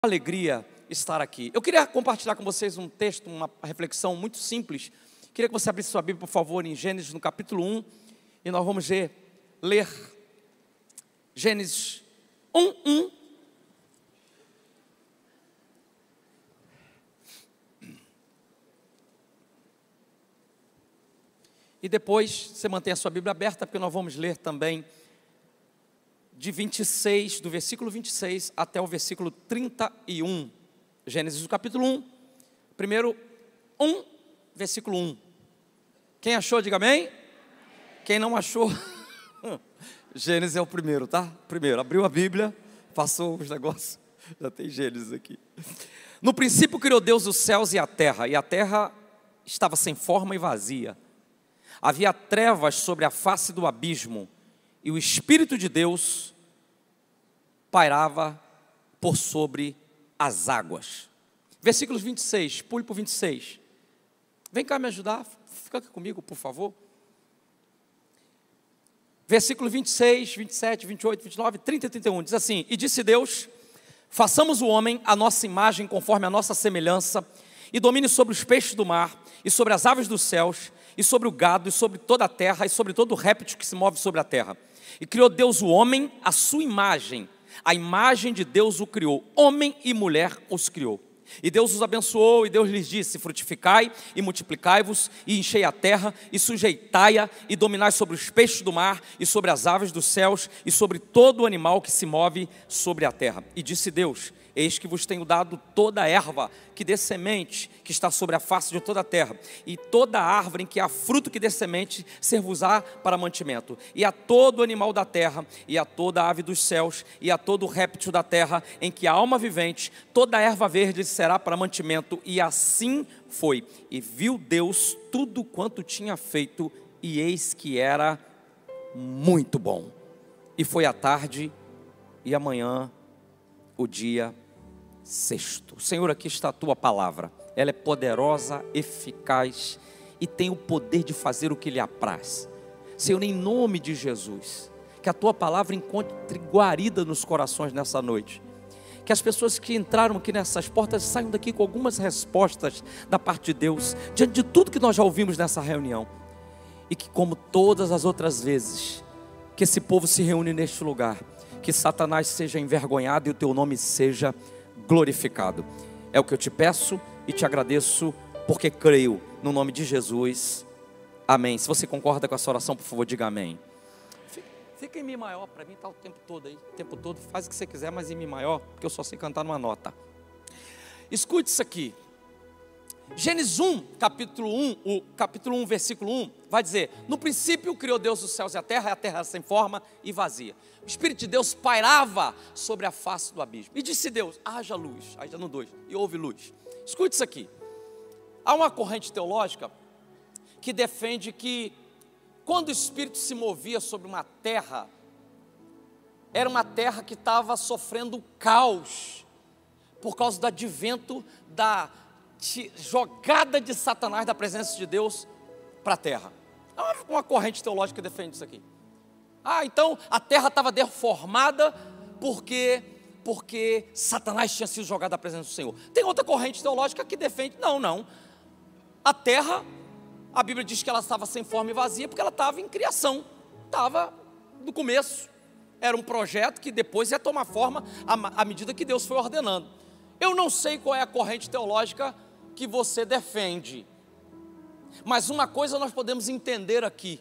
Alegria estar aqui. Eu queria compartilhar com vocês um texto, uma reflexão muito simples. Queria que você abrisse sua Bíblia, por favor, em Gênesis, no capítulo 1, e nós vamos ler Gênesis 1:1. E depois você mantém a sua Bíblia aberta, porque nós vamos ler também de 26, do versículo 26 até o versículo 31. Gênesis, capítulo 1, primeiro 1, versículo 1. Quem achou, diga amém. Quem não achou, Gênesis é o primeiro, tá? Primeiro, abriu a Bíblia, passou os negócios, já tem Gênesis aqui. No princípio criou Deus os céus e a terra estava sem forma e vazia. Havia trevas sobre a face do abismo, e o Espírito de Deus pairava por sobre as águas. Versículos 26, pule para o 26. Vem cá me ajudar, fica aqui comigo, por favor. Versículo 26, 27, 28, 29, 30 e 31, diz assim: E disse Deus, façamos o homem à nossa imagem, conforme a nossa semelhança, e domine sobre os peixes do mar, e sobre as aves dos céus, e sobre o gado, e sobre toda a terra, e sobre todo o réptil que se move sobre a terra. E criou Deus o homem à sua imagem, a imagem de Deus o criou, homem e mulher os criou. E Deus os abençoou, e Deus lhes disse: frutificai e multiplicai-vos, e enchei a terra, e sujeitai-a, e dominai sobre os peixes do mar, e sobre as aves dos céus, e sobre todo o animal que se move sobre a terra. E disse Deus: eis que vos tenho dado toda a erva que dê semente, que está sobre a face de toda a terra, e toda a árvore em que há fruto que dê semente, ser-vos-á para mantimento, e a todo animal da terra, e a toda ave dos céus, e a todo réptil da terra, em que há alma vivente, toda a erva verde será para mantimento. E assim foi. E viu Deus tudo quanto tinha feito, e eis que era muito bom. E foi a tarde e amanhã o dia sexto. Senhor, aqui está a tua palavra. Ela é poderosa, eficaz e tem o poder de fazer o que lhe apraz. Senhor, em nome de Jesus, que a tua palavra encontre guarida nos corações nessa noite. Que as pessoas que entraram aqui nessas portas saiam daqui com algumas respostas da parte de Deus, diante de tudo que nós já ouvimos nessa reunião. E que, como todas as outras vezes que esse povo se reúne neste lugar, que Satanás seja envergonhado e o teu nome seja glorificado. É o que eu te peço e te agradeço, porque creio no nome de Jesus. Amém. Se você concorda com essa oração, por favor, diga amém. Fica em Mi maior, para mim está o tempo todo aí. O tempo todo, faz o que você quiser, mas em Mi maior, porque eu só sei cantar numa nota. Escute isso aqui. Gênesis 1, capítulo 1, versículo 1, vai dizer: no princípio criou Deus os céus e a terra sem forma e vazia. O Espírito de Deus pairava sobre a face do abismo. E disse Deus: haja luz. Aí já no 2, e houve luz. Escute isso aqui. Há uma corrente teológica que defende que quando o Espírito se movia sobre uma terra, era uma terra que estava sofrendo caos, por causa do advento da jogada de Satanás da presença de Deus para a terra. Há uma corrente teológica que defende isso aqui. Então a terra estava deformada porque Satanás tinha sido jogado da presença do Senhor. Tem outra corrente teológica que defende: não, a terra, a Bíblia diz que ela estava sem forma e vazia porque ela estava em criação, estava no começo, era um projeto que depois ia tomar forma à medida que Deus foi ordenando. Eu não sei qual é a corrente teológica que você defende, mas uma coisa nós podemos entender aqui: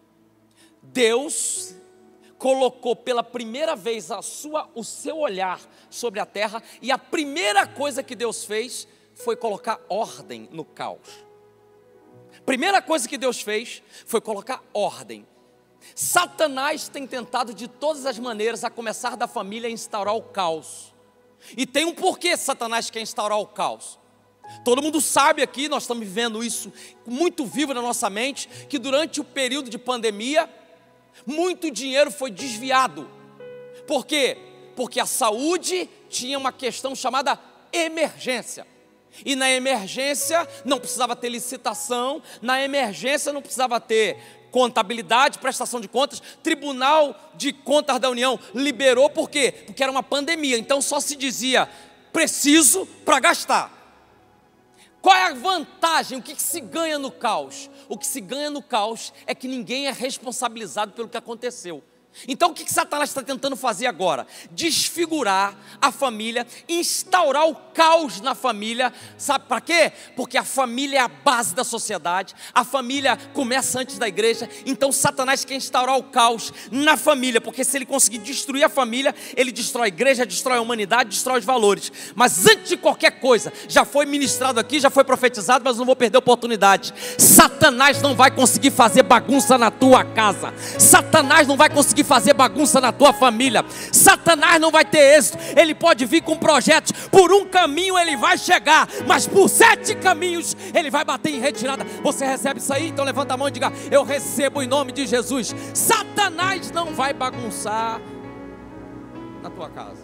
Deus colocou pela primeira vez o seu olhar sobre a terra, e a primeira coisa que Deus fez foi colocar ordem no caos. Primeira coisa que Deus fez foi colocar ordem. Satanás tem tentado de todas as maneiras, a começar da família, instaurar o caos. E tem um porquê Satanás quer instaurar o caos. Todo mundo sabe aqui, nós estamos vivendo isso muito vivo na nossa mente, que durante o período de pandemia, muito dinheiro foi desviado. Por quê? Porque a saúde tinha uma questão chamada emergência. E na emergência não precisava ter licitação, na emergência não precisava ter contabilidade, prestação de contas. Tribunal de Contas da União liberou, por quê? Porque era uma pandemia, então só se dizia: preciso para gastar. Qual é a vantagem? O que se ganha no caos? O que se ganha no caos é que ninguém é responsabilizado pelo que aconteceu. Então o que Satanás está tentando fazer agora? Desfigurar a família, instaurar o caos na família. Sabe para quê? Porque a família é a base da sociedade. A família começa antes da igreja. Então Satanás quer instaurar o caos na família, porque se ele conseguir destruir a família, ele destrói a igreja, destrói a humanidade, destrói os valores. Mas antes de qualquer coisa, já foi ministrado aqui, já foi profetizado, mas não vou perder a oportunidade. Satanás não vai conseguir fazer bagunça na tua casa. Satanás não vai conseguir fazer bagunça na tua família. Satanás não vai ter êxito. Ele pode vir com projetos, por um caminho ele vai chegar, mas por 7 caminhos ele vai bater em retirada. Você recebe isso aí? Então levanta a mão e diga: eu recebo em nome de Jesus. Satanás não vai bagunçar na tua casa.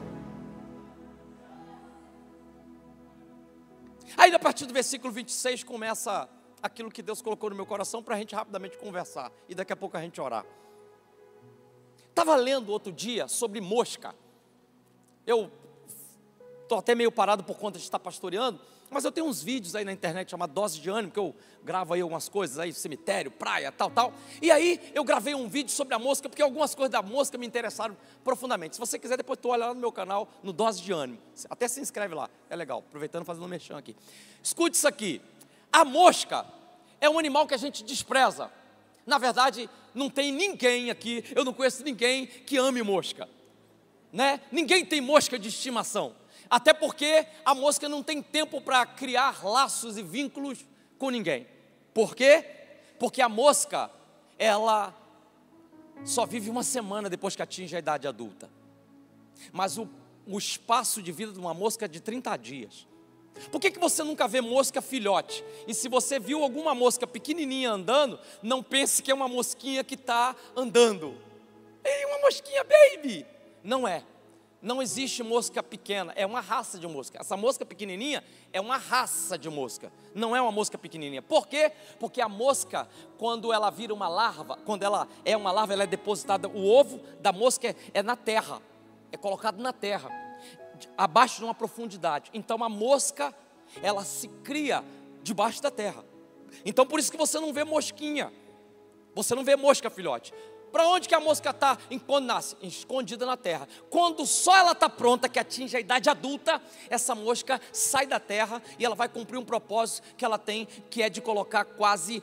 Aí a partir do versículo 26 começa aquilo que Deus colocou no meu coração para a gente rapidamente conversar e daqui a pouco a gente orar. Estava lendo outro dia sobre mosca. Eu estou até meio parado por conta de estar pastoreando, mas eu tenho uns vídeos aí na internet chamados Dose de Ânimo, que eu gravo aí algumas coisas aí, cemitério, praia, tal. E aí eu gravei um vídeo sobre a mosca, porque algumas coisas da mosca me interessaram profundamente. Se você quiser, depois tu olha lá no meu canal, no Dose de Ânimo. Até se inscreve lá, é legal, aproveitando fazendo um merchan aqui. Escute isso aqui. A mosca é um animal que a gente despreza. Na verdade, não tem ninguém aqui, eu não conheço ninguém que ame mosca, né? Ninguém tem mosca de estimação, até porque a mosca não tem tempo para criar laços e vínculos com ninguém. Por quê? Porque a mosca, ela só vive 1 semana depois que atinge a idade adulta, mas o espaço de vida de uma mosca é de 30 dias. Por que você nunca vê mosca filhote? E se você viu alguma mosca pequenininha andando, não pense que é uma mosquinha que está andando. É uma mosquinha baby. Não é. Não existe mosca pequena, é uma raça de mosca. Essa mosca pequenininha é uma raça de mosca, não é uma mosca pequenininha. Por quê? Porque a mosca, quando ela vira uma larva, quando ela é uma larva, ela é depositada, o ovo da mosca é na terra, é colocado na terra, abaixo de uma profundidade. Então a mosca, ela se cria debaixo da terra. Então por isso que você não vê mosquinha, você não vê mosca filhote. Para onde que a mosca está quando nasce? Escondida na terra. Quando só ela está pronta, que atinge a idade adulta, essa mosca sai da terra e ela vai cumprir um propósito que ela tem, que é de colocar quase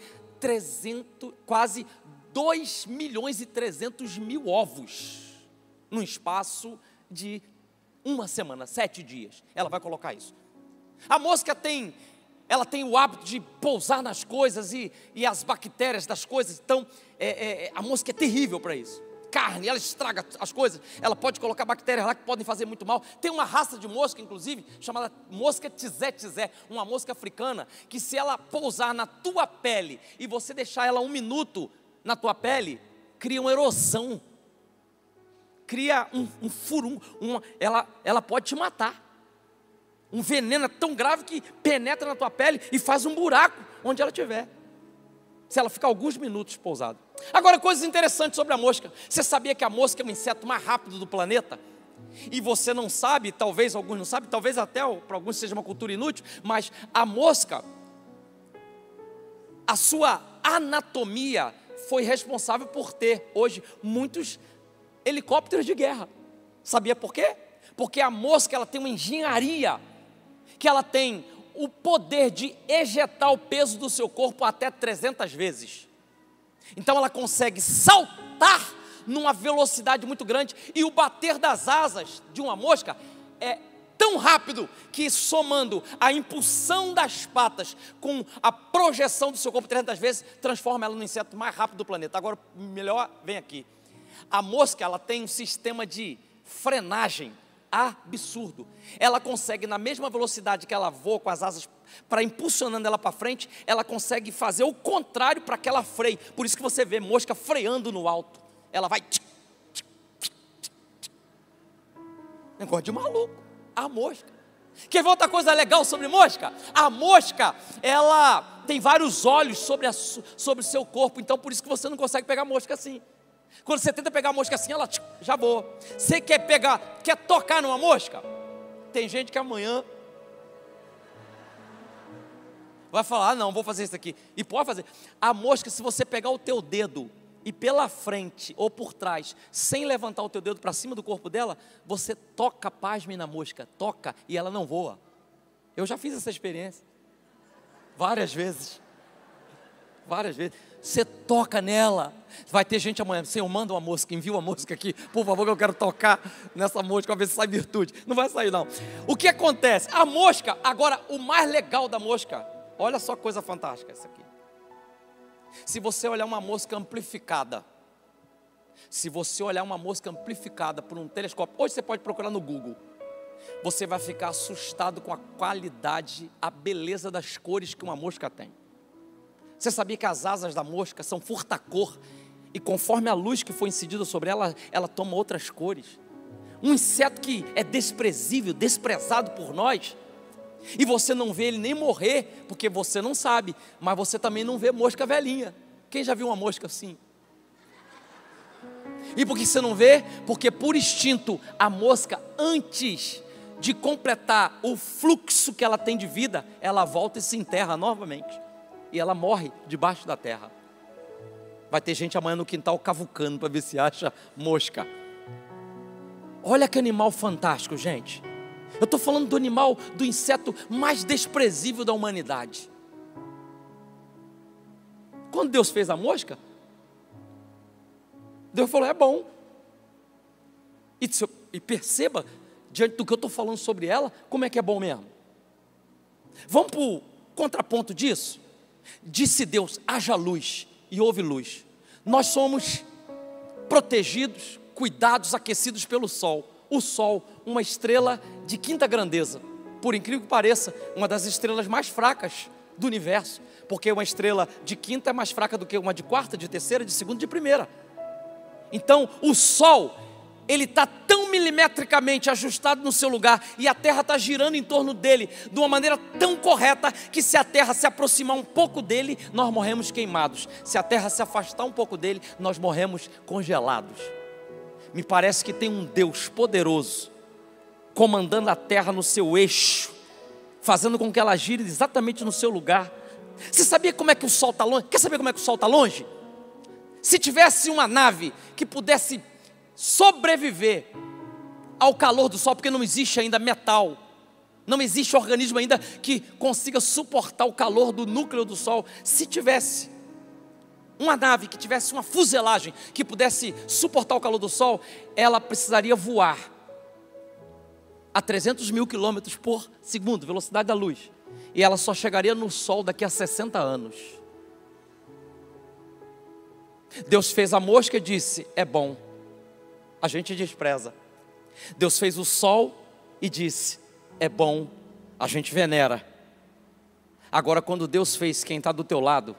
2.300.000 ovos num espaço de 1 semana, 7 dias. Ela vai colocar isso. A mosca ela tem o hábito de pousar nas coisas e as bactérias das coisas. Então a mosca é terrível para isso. Carne, ela estraga as coisas. Ela pode colocar bactérias lá que podem fazer muito mal. Tem uma raça de mosca, inclusive, chamada mosca tizé, uma mosca africana, que se ela pousar na tua pele e você deixar ela 1 minuto na tua pele, cria uma erosão, cria um furo, ela pode te matar. Um veneno tão grave que penetra na tua pele e faz um buraco onde ela estiver, se ela ficar alguns minutos pousada. Agora, coisas interessantes sobre a mosca. Você sabia que a mosca é o inseto mais rápido do planeta? E você não sabe, talvez alguns não sabem, talvez até para alguns seja uma cultura inútil, mas a mosca, a sua anatomia foi responsável por ter hoje muitos helicópteros de guerra. Sabia por quê? Porque a mosca, ela tem uma engenharia, que ela tem o poder de ejetar o peso do seu corpo até 300 vezes. Então ela consegue saltar numa velocidade muito grande, e o bater das asas de uma mosca é tão rápido que, somando a impulsão das patas com a projeção do seu corpo 300 vezes, transforma ela no inseto mais rápido do planeta. Agora, melhor, vem aqui. A mosca, ela tem um sistema de frenagem absurdo. Ela consegue, na mesma velocidade que ela voa com as asas, para impulsionando ela para frente, ela consegue fazer o contrário para que ela freie. Por isso que você vê mosca freando no alto. Ela vai... Negócio de maluco. A mosca. Quer ver outra coisa legal sobre mosca? A mosca, ela tem vários olhos sobre o seu corpo. Então por isso que você não consegue pegar mosca assim. Quando você tenta pegar a mosca assim, ela já voa. Você quer tocar numa mosca? Tem gente que amanhã vai falar, ah, não, vou fazer isso aqui. E pode fazer. A mosca, se você pegar o teu dedo e pela frente ou por trás, sem levantar o teu dedo para cima do corpo dela, você toca, pasme na mosca, toca e ela não voa. Eu já fiz essa experiência. Várias vezes. Várias vezes. Você toca nela. Vai ter gente amanhã, Senhor, manda uma mosca, envia uma mosca aqui, por favor, que eu quero tocar nessa mosca, para ver se sai virtude. Não vai sair não. O que acontece? A mosca, agora, o mais legal da mosca, olha só que coisa fantástica essa aqui. Se você olhar uma mosca amplificada, por um telescópio, hoje você pode procurar no Google, você vai ficar assustado com a qualidade, a beleza das cores que uma mosca tem. Você sabia que as asas da mosca são furtacor, e conforme a luz que foi incidida sobre ela, ela toma outras cores. Um inseto que é desprezível, desprezado por nós, e você não vê ele nem morrer, porque você não sabe, mas você também não vê mosca velhinha. Quem já viu uma mosca assim? E por que você não vê? Porque por instinto, a mosca, antes de completar o fluxo que ela tem de vida, ela volta e se enterra novamente, e ela morre debaixo da terra. Vai ter gente amanhã no quintal cavucando para ver se acha mosca. Olha que animal fantástico, gente. Eu estou falando do animal, do inseto mais desprezível da humanidade. Quando Deus fez a mosca, Deus falou, é bom. E perceba, diante do que eu estou falando sobre ela, como é que é bom mesmo. Vamos para o contraponto disso? Disse Deus, haja luz, e houve luz. Nós somos protegidos, cuidados, aquecidos pelo sol. O sol, uma estrela de quinta grandeza, por incrível que pareça, uma das estrelas mais fracas do universo, porque uma estrela de quinta é mais fraca do que uma de quarta, de terceira, de segunda, de primeira. Então o sol, ele está tão milimetricamente ajustado no seu lugar, e a terra está girando em torno dele, de uma maneira tão correta, que se a terra se aproximar um pouco dele, nós morremos queimados. Se a terra se afastar um pouco dele, nós morremos congelados. Me parece que tem um Deus poderoso, comandando a terra no seu eixo, fazendo com que ela gire exatamente no seu lugar. Você sabia como é que o sol está longe? Quer saber como é que o sol está longe? Se tivesse uma nave que pudesse sobreviver ao calor do sol, porque não existe ainda metal, não existe organismo ainda que consiga suportar o calor do núcleo do sol. Se tivesse uma nave que tivesse uma fuselagem que pudesse suportar o calor do sol, ela precisaria voar a 300 mil quilômetros por segundo, velocidade da luz, e ela só chegaria no sol daqui a 60 anos. Deus fez a mosca e disse, é bom. A gente despreza. Deus fez o sol e disse, é bom. A gente venera. Agora, quando Deus fez quem está do teu lado,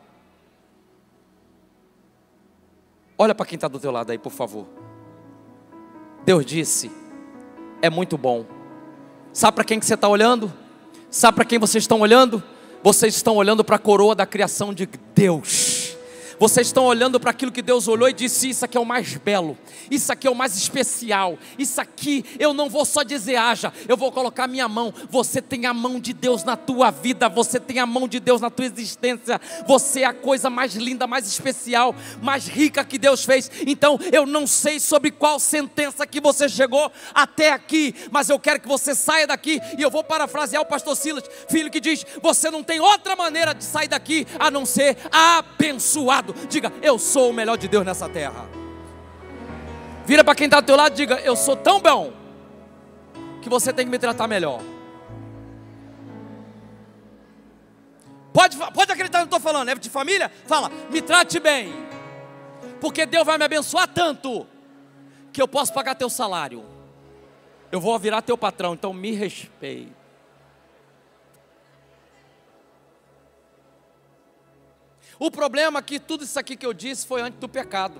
olha para quem está do teu lado aí, por favor. Deus disse, é muito bom. Sabe para quem que você está olhando? Sabe para quem vocês estão olhando? Vocês estão olhando para a coroa da criação de Deus. Vocês estão olhando para aquilo que Deus olhou e disse, isso aqui é o mais belo, isso aqui é o mais especial, isso aqui eu não vou só dizer haja, eu vou colocar minha mão. Você tem a mão de Deus na tua vida, você tem a mão de Deus na tua existência, você é a coisa mais linda, mais especial, mais rica que Deus fez. Então eu não sei sobre qual sentença que você chegou até aqui, mas eu quero que você saia daqui, e eu vou parafrasear o pastor Silas, filho, que diz, você não tem outra maneira de sair daqui a não ser abençoado. Diga, eu sou o melhor de Deus nessa terra. Vira para quem está do teu lado e diga, eu sou tão bom que você tem que me tratar melhor. Pode acreditar no que eu estou falando, é de família? Fala, me trate bem, porque Deus vai me abençoar tanto que eu posso pagar teu salário. Eu vou virar teu patrão, então me respeite. O problema é que tudo isso aqui que eu disse foi antes do pecado.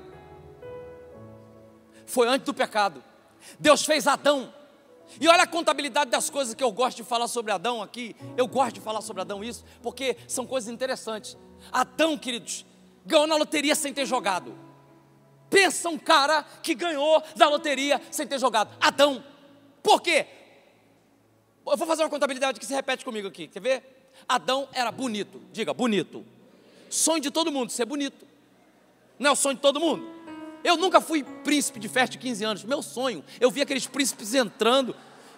Foi antes do pecado. Deus fez Adão. E olha a contabilidade das coisas que eu gosto de falar sobre Adão aqui. Eu gosto de falar sobre Adão isso, porque são coisas interessantes. Adão, queridos, ganhou na loteria sem ter jogado. Pensa um cara que ganhou da loteria sem ter jogado. Adão. Por quê? Eu vou fazer uma contabilidade que se repete comigo aqui, quer ver? Adão era bonito, diga, bonito. Sonho de todo mundo, ser bonito. Não é o sonho de todo mundo? Eu nunca fui príncipe de festa de 15 anos, meu sonho, eu vi aqueles príncipes entrando.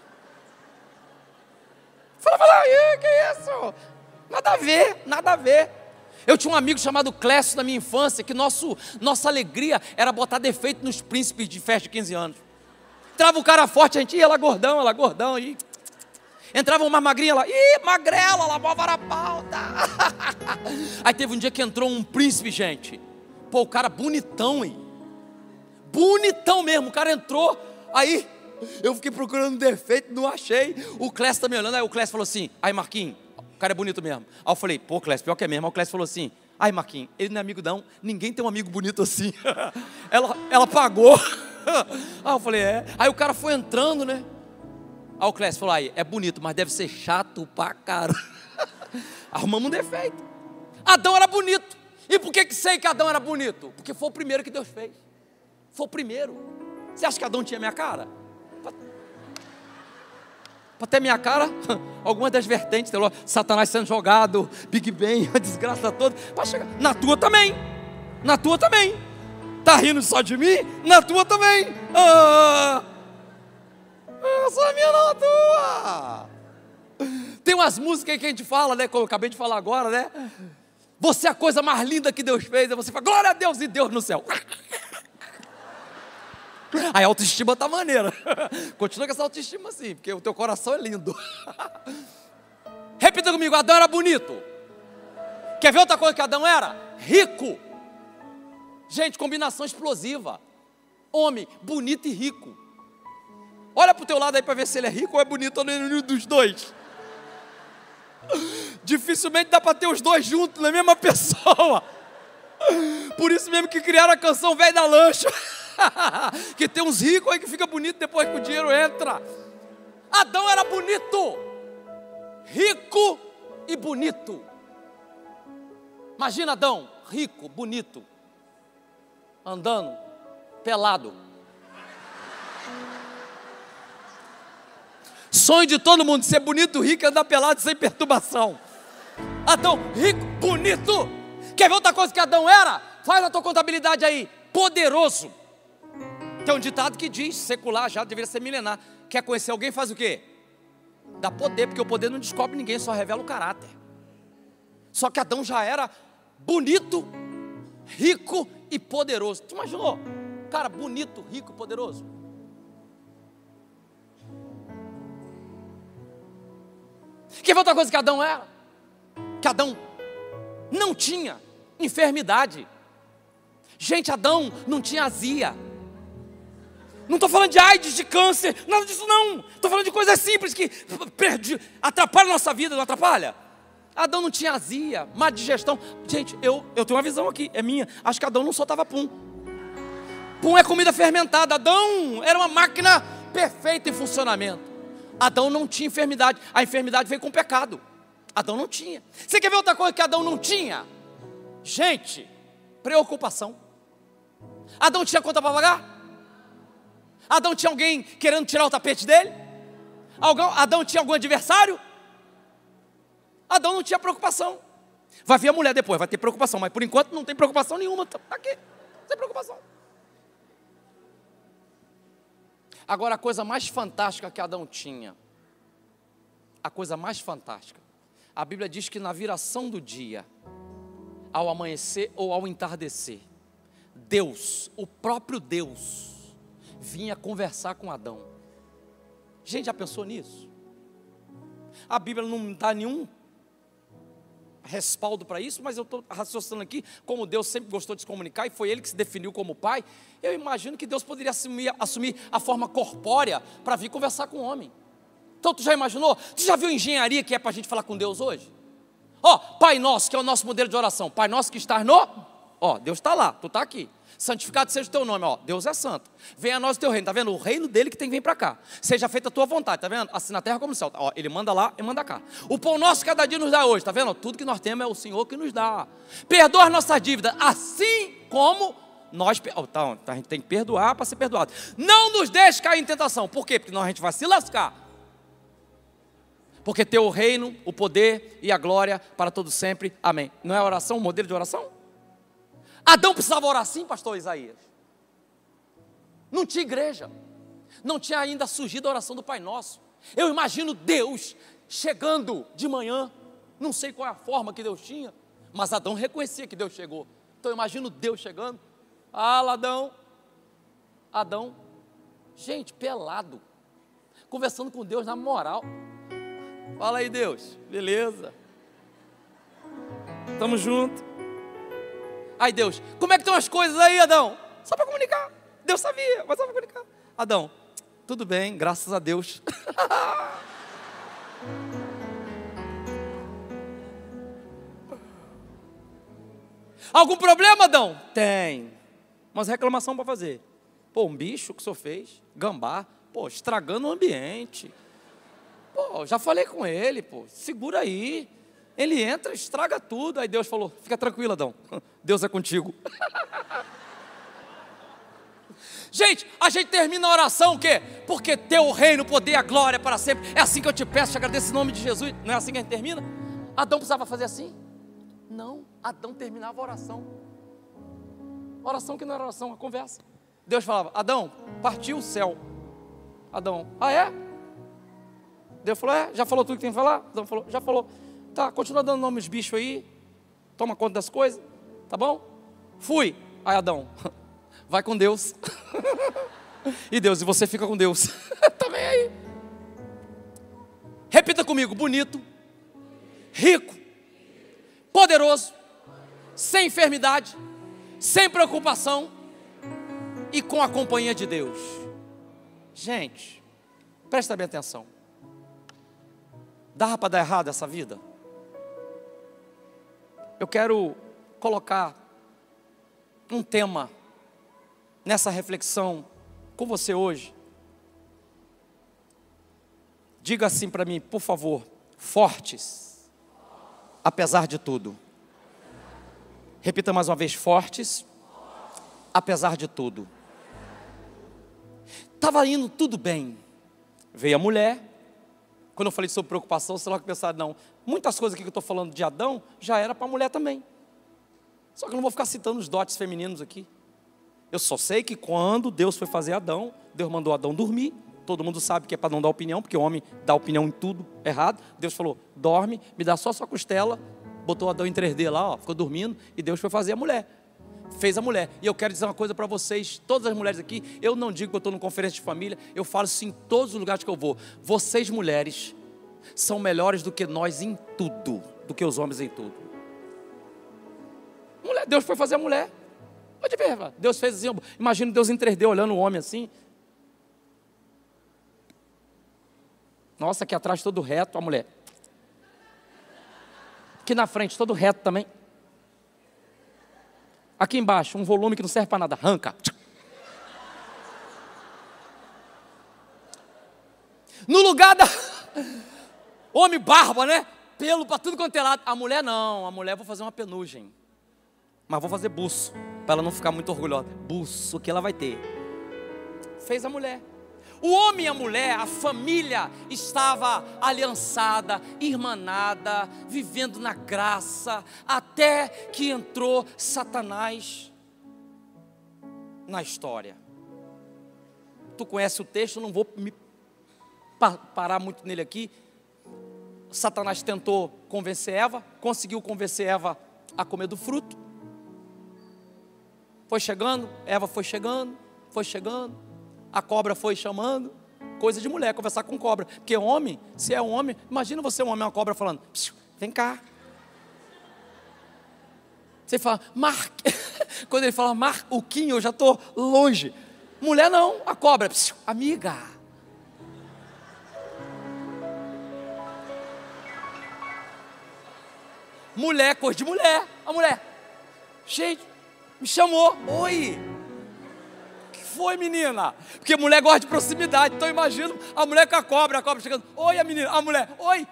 Fala, que isso? Nada a ver, nada a ver. Eu tinha um amigo chamado Clécio na minha infância, que nossa alegria era botar defeito nos príncipes de festa de 15 anos. Entrava um cara forte, a gente ia, ela gordão, e entrava uma magrinha lá, magrela, ela mó varapalta. Aí teve um dia que entrou um príncipe, gente. Pô, o cara bonitão, hein? Bonitão mesmo, o cara entrou, aí eu fiquei procurando defeito, não achei. O Clécio tá me olhando, aí o Clécio falou assim, aí Marquinhos, o cara é bonito mesmo. Aí eu falei, pô Clécio, pior que é mesmo. Aí o Clécio falou assim, ai Marquinhos, ele não é amigo não, ninguém tem um amigo bonito assim. ela pagou. Aí eu falei, é. Aí o cara foi entrando, né? Aí o Clécio falou, aí, é bonito, mas deve ser chato pra caramba. Arrumamos um defeito. Adão era bonito. E por que sei que Adão era bonito? Porque foi o primeiro que Deus fez. Foi o primeiro. Você acha que Adão tinha minha cara? Para ter minha cara, algumas das vertentes, Satanás sendo jogado, Big Bang, a desgraça toda, para chegar. Na tua também. Na tua também. Tá rindo só de mim? Na tua também. Só a minha, não a tua. Tem umas músicas aí que a gente fala, né? Como eu acabei de falar agora, né? Você é a coisa mais linda que Deus fez. Aí você fala, glória a Deus e Deus no céu. Aí a autoestima tá maneira. Continua com essa autoestima assim, porque o teu coração é lindo. Repita comigo, Adão era bonito. Quer ver outra coisa que Adão era? Rico. Gente, combinação explosiva. Homem, bonito e rico. Olha pro teu lado aí para ver se ele é rico ou é bonito ou nenhum dos dois. Dificilmente dá para ter os dois juntos na mesma pessoa. Por isso mesmo que criaram a canção Velho da Lancha. Que tem uns ricos aí que fica bonito depois que o dinheiro entra. Adão era bonito, rico e bonito. Imagina Adão, rico, bonito, andando, pelado. Sonho de todo mundo, ser bonito, rico e andar pelado sem perturbação. Adão, rico, bonito. Quer ver outra coisa que Adão era? Faz a tua contabilidade aí, poderoso. Tem um ditado que diz, secular já, deveria ser milenar. Quer conhecer alguém, faz o quê? Dá poder, porque o poder não descobre ninguém, só revela o caráter. Só que Adão já era bonito, rico e poderoso. Tu imaginou? Cara, bonito, rico e poderoso. Quer ver outra coisa que Adão era? Que Adão não tinha enfermidade. Gente, Adão não tinha azia. Não estou falando de AIDS, de câncer, nada disso não. Estou falando de coisas simples que atrapalham a nossa vida, não atrapalha? Adão não tinha azia, má digestão. Gente, eu tenho uma visão aqui, é minha. Acho que Adão não soltava pum. Pum é comida fermentada. Adão era uma máquina perfeita em funcionamento. Adão não tinha enfermidade. A enfermidade veio com o pecado. Adão não tinha. Você quer ver outra coisa que Adão não tinha? Gente, preocupação. Adão tinha conta para pagar? Adão tinha alguém querendo tirar o tapete dele? Adão tinha algum adversário? Adão não tinha preocupação. Vai vir a mulher depois, vai ter preocupação, mas por enquanto não tem preocupação nenhuma. Está aqui, sem preocupação. Agora a coisa mais fantástica que Adão tinha, a coisa mais fantástica, a Bíblia diz que na viração do dia, ao amanhecer ou ao entardecer, Deus, o próprio Deus, vinha conversar com Adão. Gente, já pensou nisso? A Bíblia não dá nenhum respaldo para isso, mas eu estou raciocinando aqui, como Deus sempre gostou de se comunicar, e foi Ele que se definiu como Pai, eu imagino que Deus poderia assumir a forma corpórea, para vir conversar com o homem. Então tu já imaginou? Tu já viu engenharia que é para a gente falar com Deus hoje? Pai Nosso, que é o nosso modelo de oração, Pai Nosso que estás no... Deus está lá, tu está aqui. Santificado seja o teu nome, Deus é santo. Venha a nós o teu reino, tá vendo? O reino dele que tem que vir para cá. Seja feita a tua vontade, tá vendo? Assim na terra como no céu. Ele manda lá e manda cá. O pão nosso cada dia nos dá hoje, tá vendo? Tudo que nós temos é o Senhor que nos dá. Perdoa as nossas dívidas, assim como nós... a gente tem que perdoar para ser perdoado. Não nos deixe cair em tentação. Por quê? Porque senão a gente vai se lascar. porque teu o reino, o poder e a glória para todo sempre, amém. Não é oração, um modelo de oração? Adão precisava orar assim, pastor Isaías? Não tinha igreja, não tinha ainda surgido a oração do Pai Nosso. Eu imagino Deus chegando de manhã, não sei qual é a forma que Deus tinha, mas Adão reconhecia que Deus chegou. Então eu imagino Deus chegando, Adão, gente, pelado, conversando com Deus na moral. Fala aí, Deus, beleza, tamo junto. Aí Deus, como é que estão as coisas aí, Adão? Só para comunicar, Deus sabia, mas só para comunicar. Adão, tudo bem, graças a Deus. Algum problema, Adão? Tem, mas reclamação para fazer. Pô, um bicho que o senhor fez, gambá, pô, estragando o ambiente. Pô, já falei com ele, pô, segura aí. Ele entra, estraga tudo. Aí Deus falou, fica tranquilo, Adão, Deus é contigo. Gente, a gente termina a oração o quê? Porque teu reino, o poder, a glória para sempre. É assim que eu te peço, te agradeço em nome de Jesus. Não é assim que a gente termina? Adão precisava fazer assim? Não, Adão terminava a oração. Oração que não era oração, a conversa. Deus falava, Adão, partiu o céu. Adão, é? Deus falou, já falou tudo que tem que falar? Adão falou, já falou. Tá, continua dando nome aos bichos aí, toma conta das coisas, tá bom? Fui. Aí Adão, vai com Deus. E Deus, e você fica com Deus. Também aí. Repita comigo, bonito, rico, poderoso, sem enfermidade, sem preocupação e com a companhia de Deus. Gente, presta bem atenção. Dava para dar errado essa vida? Eu quero colocar um tema nessa reflexão com você hoje. Diga assim para mim, por favor, fortes, apesar de tudo. Repita mais uma vez, fortes, apesar de tudo. Estava indo tudo bem. Veio a mulher. Quando eu falei sobre preocupação, você logo pensar, não, muitas coisas aqui que eu estou falando de Adão, já era para a mulher também. Só que eu não vou ficar citando os dotes femininos aqui. Eu só sei que quando Deus foi fazer Adão, Deus mandou Adão dormir. Todo mundo sabe que é para não dar opinião, porque o homem dá opinião em tudo errado. Deus falou, dorme, me dá só sua costela. Botou Adão em 3D lá, ó, ficou dormindo. E Deus foi fazer a mulher. Fez a mulher. E eu quero dizer uma coisa para vocês, todas as mulheres aqui, eu não digo que eu estou numa conferência de família, eu falo isso em todos os lugares que eu vou. Vocês mulheres são melhores do que nós em tudo, do que os homens em tudo. Mulher, Deus foi fazer a mulher. Pode ver, Deus fez assim, imagina Deus em 3D olhando o homem assim. Nossa, aqui atrás todo reto, a mulher. Aqui na frente todo reto também. Aqui embaixo, um volume que não serve para nada, arranca. No lugar da... Homem barba, né? Pelo para tudo quanto é lado. A mulher não, a mulher vou fazer uma penugem. Mas vou fazer buço, para ela não ficar muito orgulhosa. Buço que ela vai ter. Fez a mulher. O homem e a mulher, a família estava aliançada, irmanada, vivendo na graça, até que entrou Satanás na história. Tu conhece o texto, não vou me parar muito nele aqui. Satanás tentou convencer Eva, conseguiu convencer Eva a comer do fruto. Foi chegando, Eva foi chegando, a cobra foi chamando, coisa de mulher, conversar com cobra, porque homem, se é um homem, imagina você um homem, uma cobra falando, vem cá, você fala, quando ele fala Marquinho, eu já estou longe, mulher não, a cobra, amiga, mulher, coisa de mulher, a mulher, gente, me chamou, oi, foi, menina? Porque mulher gosta de proximidade. Então eu imagino a mulher com a cobra chegando. Oi, a menina, a mulher, oi.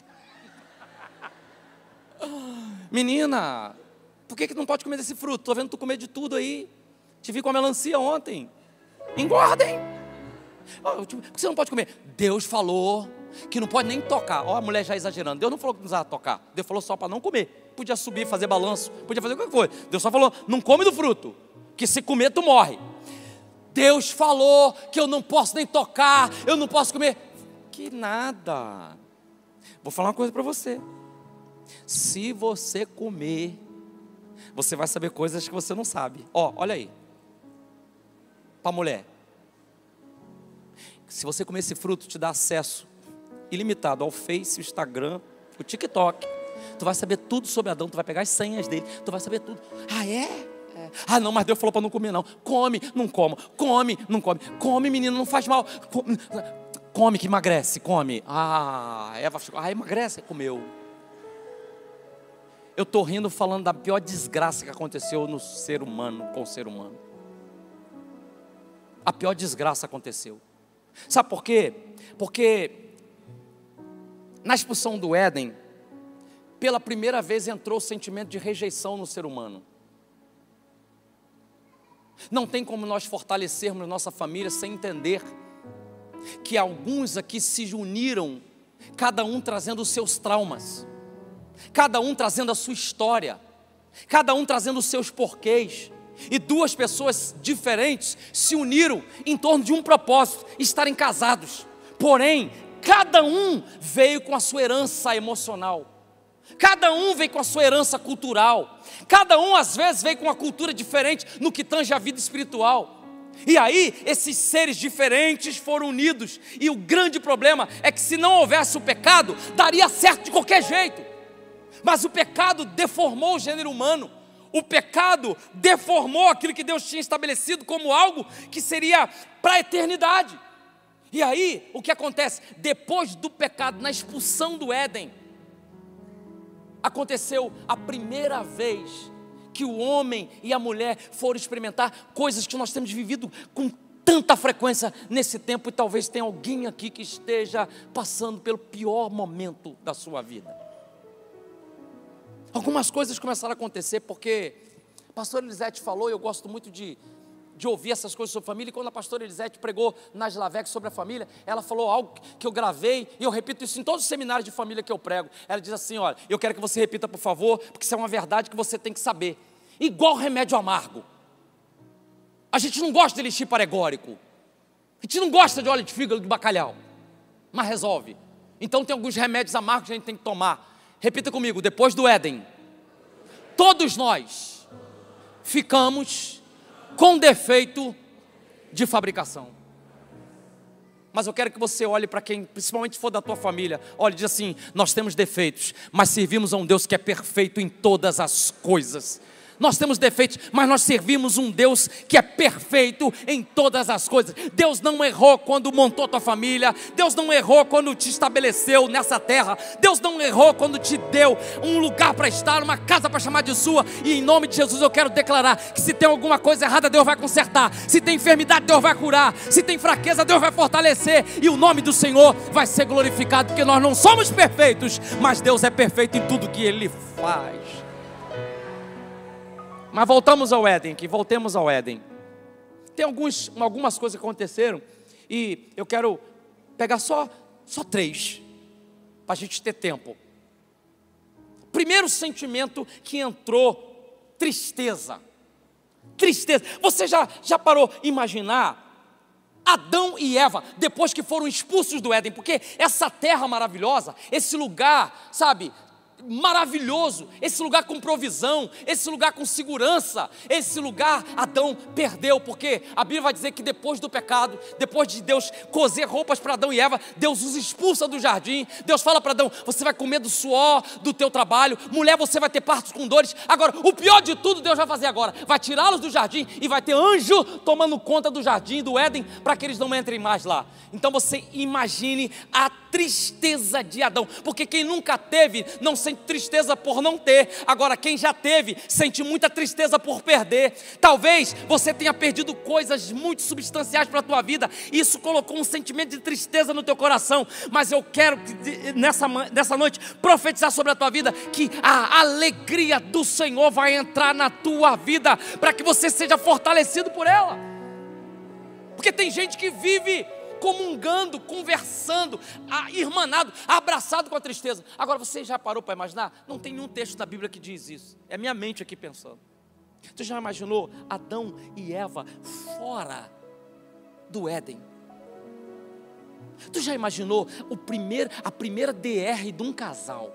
Menina, por que não pode comer desse fruto? Estou vendo tu comer de tudo aí. Te vi com a melancia ontem. Engorda, hein? Por que você não pode comer? Deus falou que não pode nem tocar. Ó, a mulher já exagerando. Deus não falou que não precisava tocar. Deus falou só para não comer. Podia subir, fazer balanço, podia fazer o que for. Deus só falou, não come do fruto, que se comer tu morre. Deus falou que eu não posso nem tocar, eu não posso comer. Que nada. Vou falar uma coisa para você. Se você comer, você vai saber coisas que você não sabe. Ó, olha aí. Para a mulher. Se você comer esse fruto, te dá acesso ilimitado ao Face, o Instagram, o TikTok. Tu vai saber tudo sobre Adão, tu vai pegar as senhas dele, tu vai saber tudo. Ah, é? Ah, não, mas Deus falou para não comer não. Come, não como. Come, não come. Come, menino, não faz mal. Come que emagrece, come. Ah, Eva ficou, emagrece, comeu. Eu estou rindo falando da pior desgraça que aconteceu no ser humano, com o ser humano. A pior desgraça aconteceu. Sabe por quê? Porque na expulsão do Éden, pela primeira vez entrou o sentimento de rejeição no ser humano. Não tem como nós fortalecermos nossa família sem entender que alguns aqui se uniram, cada um trazendo os seus traumas, cada um trazendo a sua história, cada um trazendo os seus porquês, e duas pessoas diferentes se uniram em torno de um propósito, estarem casados. Porém, cada um veio com a sua herança emocional, cada um veio com a sua herança cultural, cada um às vezes veio com uma cultura diferente no que tange a vida espiritual. E aí esses seres diferentes foram unidos, e o grande problema é que se não houvesse o pecado, daria certo de qualquer jeito. Mas o pecado deformou o gênero humano. O pecado deformou aquilo que Deus tinha estabelecido como algo que seria para a eternidade. E aí, o que acontece? Depois do pecado, na expulsão do Éden, aconteceu a primeira vez que o homem e a mulher foram experimentar coisas que nós temos vivido com tanta frequência nesse tempo, e talvez tenha alguém aqui que esteja passando pelo pior momento da sua vida. Algumas coisas começaram a acontecer porque a pastora Elisete falou, e eu gosto muito de ouvir essas coisas sobre família, e quando a pastora Elisete pregou nas Lavec sobre a família, ela falou algo que eu gravei, e eu repito isso em todos os seminários de família que eu prego. Ela diz assim, olha, eu quero que você repita por favor, porque isso é uma verdade que você tem que saber. Igual remédio amargo, a gente não gosta de elixir paregórico, a gente não gosta de óleo de fígado de bacalhau, mas resolve. Então tem alguns remédios amargos que a gente tem que tomar. Repita comigo, depois do Éden, todos nós ficamos com defeito de fabricação. Mas eu quero que você olhe para quem, principalmente for da tua família, olhe e diz assim, nós temos defeitos, mas servimos a um Deus que é perfeito em todas as coisas. Nós temos defeitos, mas nós servimos um Deus que é perfeito em todas as coisas. Deus não errou quando montou tua família, Deus não errou quando te estabeleceu nessa terra, Deus não errou quando te deu um lugar para estar, uma casa para chamar de sua. E em nome de Jesus eu quero declarar que se tem alguma coisa errada, Deus vai consertar. Se tem enfermidade, Deus vai curar. Se tem fraqueza, Deus vai fortalecer. E o nome do Senhor vai ser glorificado, porque nós não somos perfeitos, mas Deus é perfeito em tudo que Ele faz. Mas voltamos ao Éden aqui, voltemos ao Éden. Tem algumas coisas que aconteceram, e eu quero pegar só 3, para a gente ter tempo. Primeiro sentimento que entrou, tristeza. Tristeza. Você já parou a imaginar Adão e Eva, depois que foram expulsos do Éden? Porque essa terra maravilhosa, esse lugar, sabe, maravilhoso, esse lugar com provisão, esse lugar com segurança, esse lugar Adão perdeu, porque a Bíblia vai dizer que depois do pecado, depois de Deus coser roupas para Adão e Eva, Deus os expulsa do jardim. Deus fala para Adão, você vai comer do suor do teu trabalho, mulher, você vai ter partos com dores. Agora, o pior de tudo Deus vai fazer agora, vai tirá-los do jardim, e vai ter anjo tomando conta do jardim, do Éden, para que eles não entrem mais lá. Então você imagine a tristeza de Adão, porque quem nunca teve, não sente tristeza por não ter. Agora quem já teve, sente muita tristeza por perder. Talvez você tenha perdido coisas muito substanciais para a tua vida, e isso colocou um sentimento de tristeza no teu coração. Mas eu quero nessa noite profetizar sobre a tua vida, que a alegria do Senhor vai entrar na tua vida, para que você seja fortalecido por ela. Porque tem gente que vive comungando, conversando, irmanado, abraçado com a tristeza. Agora, você já parou para imaginar? Não tem nenhum texto da Bíblia que diz isso. É minha mente aqui pensando. Você já imaginou Adão e Eva fora do Éden? Tu já imaginou a primeira DR de um casal?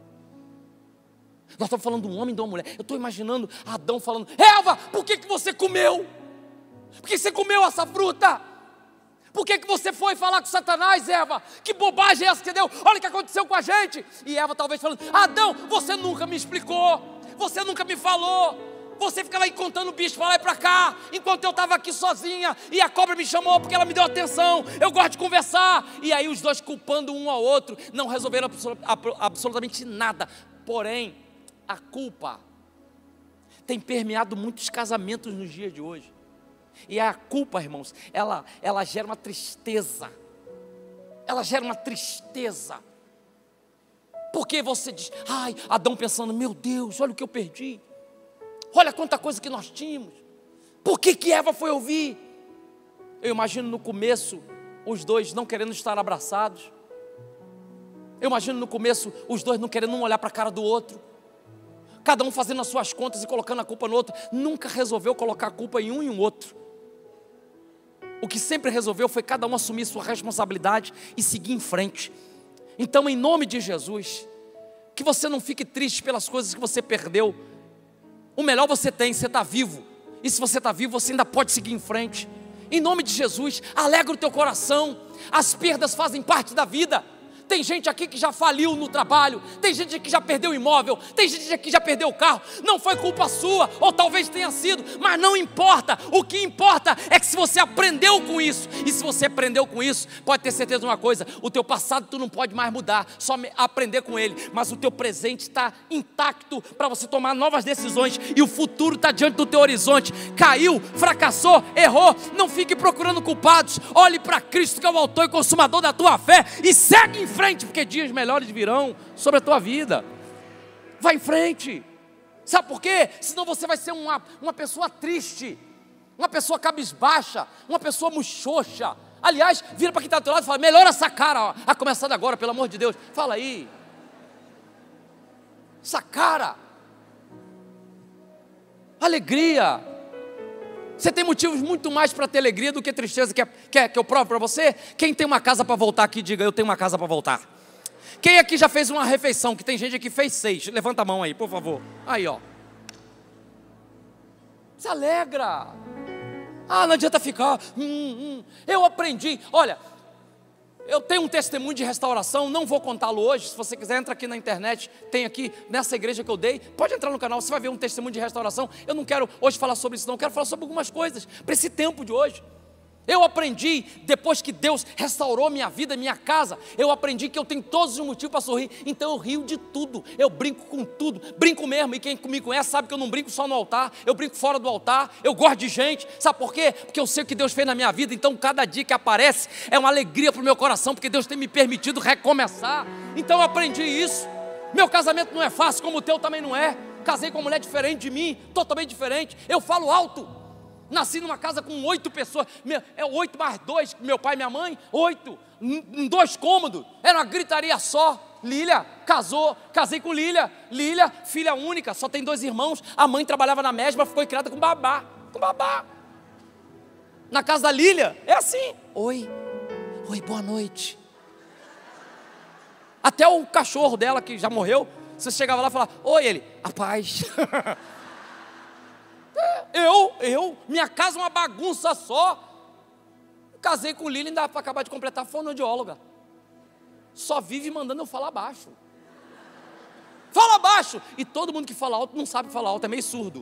Nós estamos falando de um homem e de uma mulher. Eu estou imaginando Adão falando: Eva, por que você comeu? Por que você comeu essa fruta? Por que você foi falar com Satanás, Eva? Que bobagem é essa que você deu? Olha o que aconteceu com a gente. E Eva talvez falando: Adão, você nunca me explicou, você nunca me falou. Você ficava aí contando bicho para lá e para cá, enquanto eu estava aqui sozinha, e a cobra me chamou porque ela me deu atenção, eu gosto de conversar. E aí os dois culpando um ao outro, não resolveram absolutamente nada. Porém, a culpa tem permeado muitos casamentos nos dias de hoje. E a culpa, irmãos, ela gera uma tristeza. Ela gera uma tristeza. Porque você diz: ai, Adão pensando: meu Deus, olha o que eu perdi. Olha quanta coisa que nós tínhamos. Por que Eva foi ouvir? Eu imagino no começo os dois não querendo estar abraçados. Eu imagino no começo os dois não querendo um olhar para a cara do outro. Cada um fazendo as suas contas e colocando a culpa no outro. Nunca resolveu colocar a culpa em um e um outro. O que sempre resolveu foi cada um assumir sua responsabilidade e seguir em frente. Então, em nome de Jesus, que você não fique triste pelas coisas que você perdeu. O melhor você tem, você está vivo. E se você está vivo, você ainda pode seguir em frente. Em nome de Jesus, alegra o teu coração. As perdas fazem parte da vida. Tem gente aqui que já faliu no trabalho, tem gente aqui que já perdeu o imóvel, tem gente aqui que já perdeu o carro. Não foi culpa sua, ou talvez tenha sido, mas não importa. O que importa é que se você aprendeu com isso, e se você aprendeu com isso, pode ter certeza de uma coisa: o teu passado tu não pode mais mudar, só aprender com ele. Mas o teu presente está intacto para você tomar novas decisões, e o futuro está diante do teu horizonte. Caiu, fracassou, errou, não fique procurando culpados. Olhe para Cristo, que é o autor e consumador da tua fé, e segue em frente, porque dias melhores virão sobre a tua vida. Vai em frente. Sabe por quê? Senão você vai ser uma pessoa triste, uma pessoa cabisbaixa, uma pessoa muxoxa. Aliás, vira para quem está do teu lado e fala: melhora essa cara, a começar agora, pelo amor de Deus. Fala aí. Essa cara. Alegria. Você tem motivos muito mais para ter alegria do que tristeza. Quer que eu prove para você? Quem tem uma casa para voltar aqui, diga: eu tenho uma casa para voltar. Quem aqui já fez uma refeição? Que tem gente aqui que fez 6. Levanta a mão aí, por favor. Aí, ó. Se alegra. Não adianta ficar. Eu aprendi. Olha, eu tenho um testemunho de restauração, não vou contá-lo hoje. Se você quiser, entra aqui na internet, tem aqui nessa igreja que eu dei, pode entrar no canal, você vai ver um testemunho de restauração. Eu não quero hoje falar sobre isso não, eu quero falar sobre algumas coisas, para esse tempo de hoje. Eu aprendi, depois que Deus restaurou minha vida, minha casa, eu aprendi que eu tenho todos os motivos para sorrir. Então eu rio de tudo, eu brinco com tudo, brinco mesmo. E quem me conhece sabe que eu não brinco só no altar, eu brinco fora do altar, eu gosto de gente. Sabe por quê? Porque eu sei o que Deus fez na minha vida. Então cada dia que aparece é uma alegria para o meu coração, porque Deus tem me permitido recomeçar. Então eu aprendi isso. Meu casamento não é fácil, como o teu também não é. Casei com uma mulher diferente de mim, totalmente diferente. Eu falo alto. Nasci numa casa com 8 pessoas, 8 mais 2, meu pai e minha mãe, 8, em 2 cômodos, era uma gritaria só. Lília casei com Lília, filha única, só tem 2 irmãos, a mãe trabalhava na mesma, ficou criada com babá. Na casa da Lília, é assim: oi, boa noite. Até o cachorro dela, que já morreu, você chegava lá e falava: oi, ele, a paz. Minha casa é uma bagunça só. Casei com Lília, ainda para acabar de completar, fonoaudióloga. Só vive mandando eu falar baixo. Fala baixo! E todo mundo que fala alto não sabe falar alto, é meio surdo.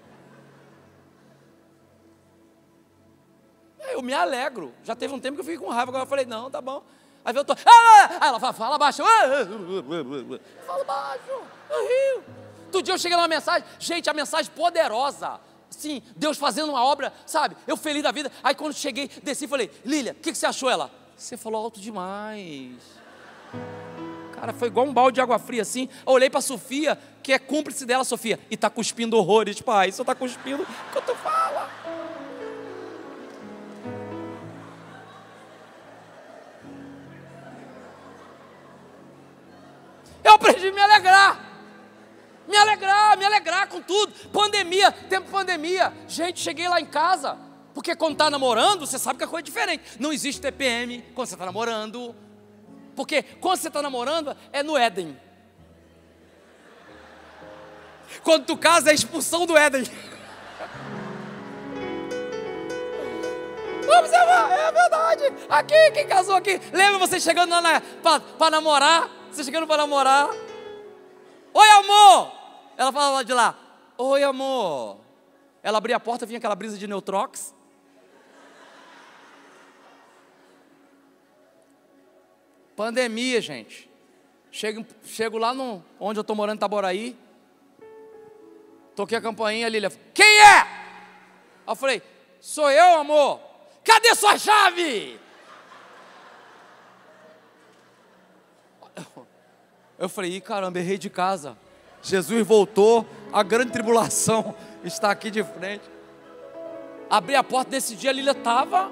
Eu me alegro. Já teve um tempo que eu fiquei com raiva, agora eu falei: não, tá bom. Aí eu tô, aí ela fala baixo. Fala baixo, eu rio. Outro dia eu cheguei numa mensagem, gente, a mensagem poderosa, sim, Deus fazendo uma obra, sabe, eu feliz da vida. Aí quando cheguei, desci e falei: Lília, o que você achou? Ela: você falou alto demais. Cara, foi igual um balde de água fria assim. Eu olhei para a Sofia, que é cúmplice dela. Sofia, e está cuspindo horrores, pai, você está cuspindo o que tu fala. de me alegrar com tudo. Pandemia, tempo de pandemia. Gente, cheguei lá em casa, porque quando está namorando, você sabe que a coisa é diferente. Não existe TPM quando você está namorando, porque quando você está namorando, é no Éden. Quando tu casa, é a expulsão do Éden. Observar, é verdade. Aqui, quem casou aqui? Lembra você chegando lá para namorar? Você chegando para namorar? Oi, amor! Ela falava de lá, oi, amor. Ela abria a porta, vinha aquela brisa de Neutrox. Pandemia, gente. Chego lá onde eu estou morando, em Itaboraí. Toquei a campainha, a Lília, quem é? Eu falei, sou eu, amor. Cadê sua chave? Eu falei, ih, caramba, errei de casa. Jesus voltou, a grande tribulação está aqui de frente. Abri a porta, nesse dia a Lília estava.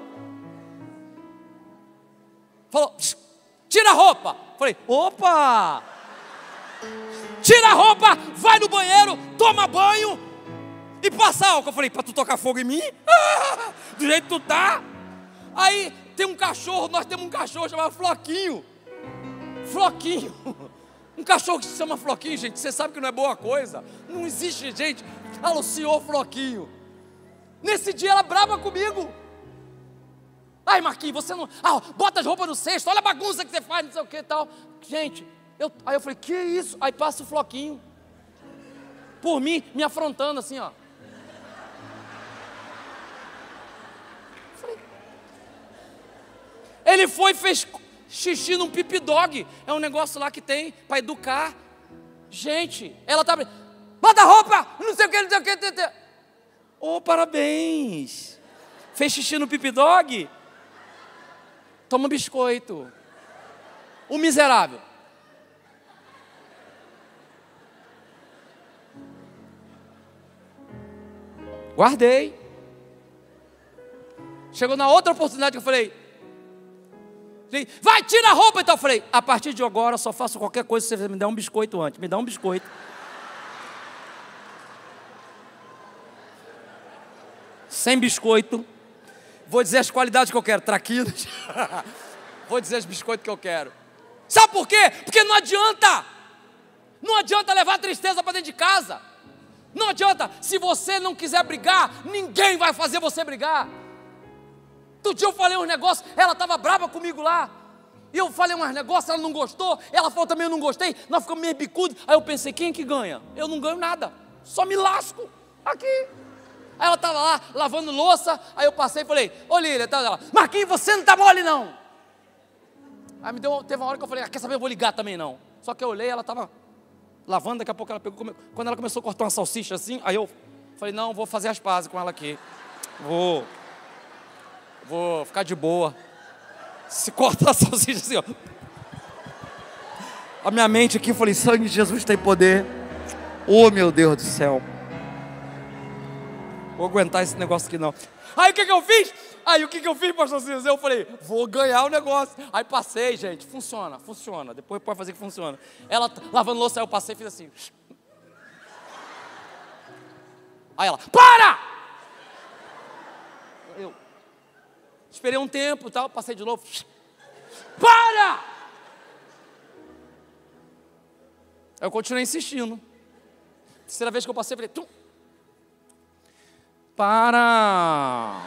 Falou, tira a roupa. Falei, opa! Tira a roupa, vai no banheiro, toma banho e passa álcool. Eu falei, para tu tocar fogo em mim? Do jeito que tu tá. Aí tem um cachorro, nós temos um cachorro chamado Floquinho. Floquinho. Um cachorro que se chama Floquinho, gente, você sabe que não é boa coisa. Não existe, gente. Fala o senhor Floquinho. Nesse dia ela brava comigo. Ai, Marquinhos, você não... bota as roupas no cesto, olha a bagunça que você faz, não sei o que e tal. Gente, aí eu falei, que isso? Aí passa o Floquinho. Por mim, me afrontando assim, ó. Ele foi e fez xixi num Pip Dog. É um negócio lá que tem para educar. Gente, ela tá... Bota a roupa, não sei o que, não sei o que. Oh, parabéns. Fez xixi no Pip Dog? Toma um biscoito. O miserável. Guardei. Chegou na outra oportunidade que eu falei, vai, tira a roupa. Então eu falei, a partir de agora eu só faço qualquer coisa se você me der um biscoito antes. Me dá um biscoito. Sem biscoito. Vou dizer as qualidades que eu quero. Traquinas. Vou dizer os biscoitos que eu quero. Sabe por quê? Porque não adianta. Não adianta levar tristeza para dentro de casa. Não adianta. Se você não quiser brigar, ninguém vai fazer você brigar. Outro dia eu falei uns negócios, ela estava brava comigo lá. E eu falei uns negócios, ela não gostou. Ela falou também, eu não gostei. Nós ficamos meio bicudos. Aí eu pensei, quem é que ganha? Eu não ganho nada. Só me lasco aqui. Aí ela estava lá, lavando louça. Aí eu passei e falei, ô Lília, ela, Marquinhos, você não está mole não. Aí teve uma hora que eu falei, quer saber, eu vou ligar também não. Só que eu olhei, ela estava lavando, daqui a pouco ela pegou, quando ela começou a cortar uma salsicha assim, aí eu falei, não, vou fazer as pazes com ela aqui. Vou ficar de boa. Se cortar a salsicha assim, ó. A minha mente aqui, eu falei, sangue de Jesus tem poder. Oh, meu Deus do céu. Vou aguentar esse negócio aqui não. Aí o que eu fiz? Pastor Ciso? Eu falei, vou ganhar o negócio. Aí passei, gente, funciona. Depois pode fazer que funciona. Ela lavando louça, aí eu passei e fiz assim. Aí ela, para! Eu esperei um tempo e tal, passei de novo. Para! Eu continuei insistindo. Terceira vez que eu passei, eu falei, tum. Para!